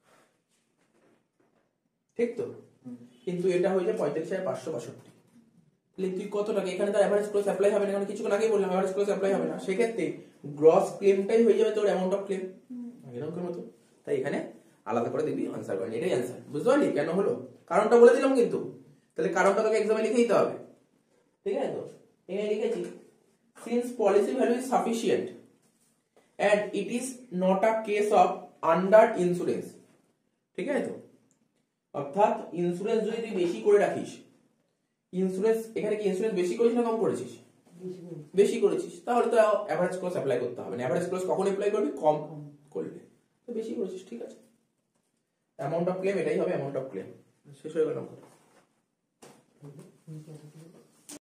ঠিক তো? কিন্তু এটা হয়ে যায় 45,562। তাহলে তুই কত টাকা? এখানে তো এভারেজ ক্লোজ অ্যাপ্লাই হবে না, কারণ কিছুক্ষণ আগেই বললাম এভারেজ ক্লোজ অ্যাপ্লাই হবে না। সেক্ষেত্রে গ্রস ক্লেমটাই হয়ে যাবে তোর অ্যামাউন্ট অফ ক্লেম, এরকম মতো। তাই এখানে আলাদা করে দিবি আনসার করেন, এটাই আনসার। বুঝতে পারলি কেন হলো? কারণটা বলে দিলাম কিন্তু, তাহলে কারণটা তোকে এক্সামে লিখে দিতে হবে, ঠিক আছে তো? এখানে লিখেছি since policy value is sufficient and it is not a case of under insurance, ঠিক আছে তো? অর্থাৎ ইন্স্যুরেন্স যদি তুই বেশি করে রাখিস, ইন্স্যুরেন্স এখানে কি ইন্স্যুরেন্স বেশি করেছিস না কম করেছিস? বেশি করেছিস, তাহলে তো এভারেজ ক্লোজ অ্যাপ্লাই করতে হবে না। এভারেজ ক্লোজ কখন অ্যাপ্লাই করবি? কম করলে। তো বেশি করেছিস, ঠিক আছে। অ্যামাউন্ট অফ ক্লেম এটাই হবে, অ্যামাউন্ট অফ ক্লেম। শেষ হয়ে গেল কথা।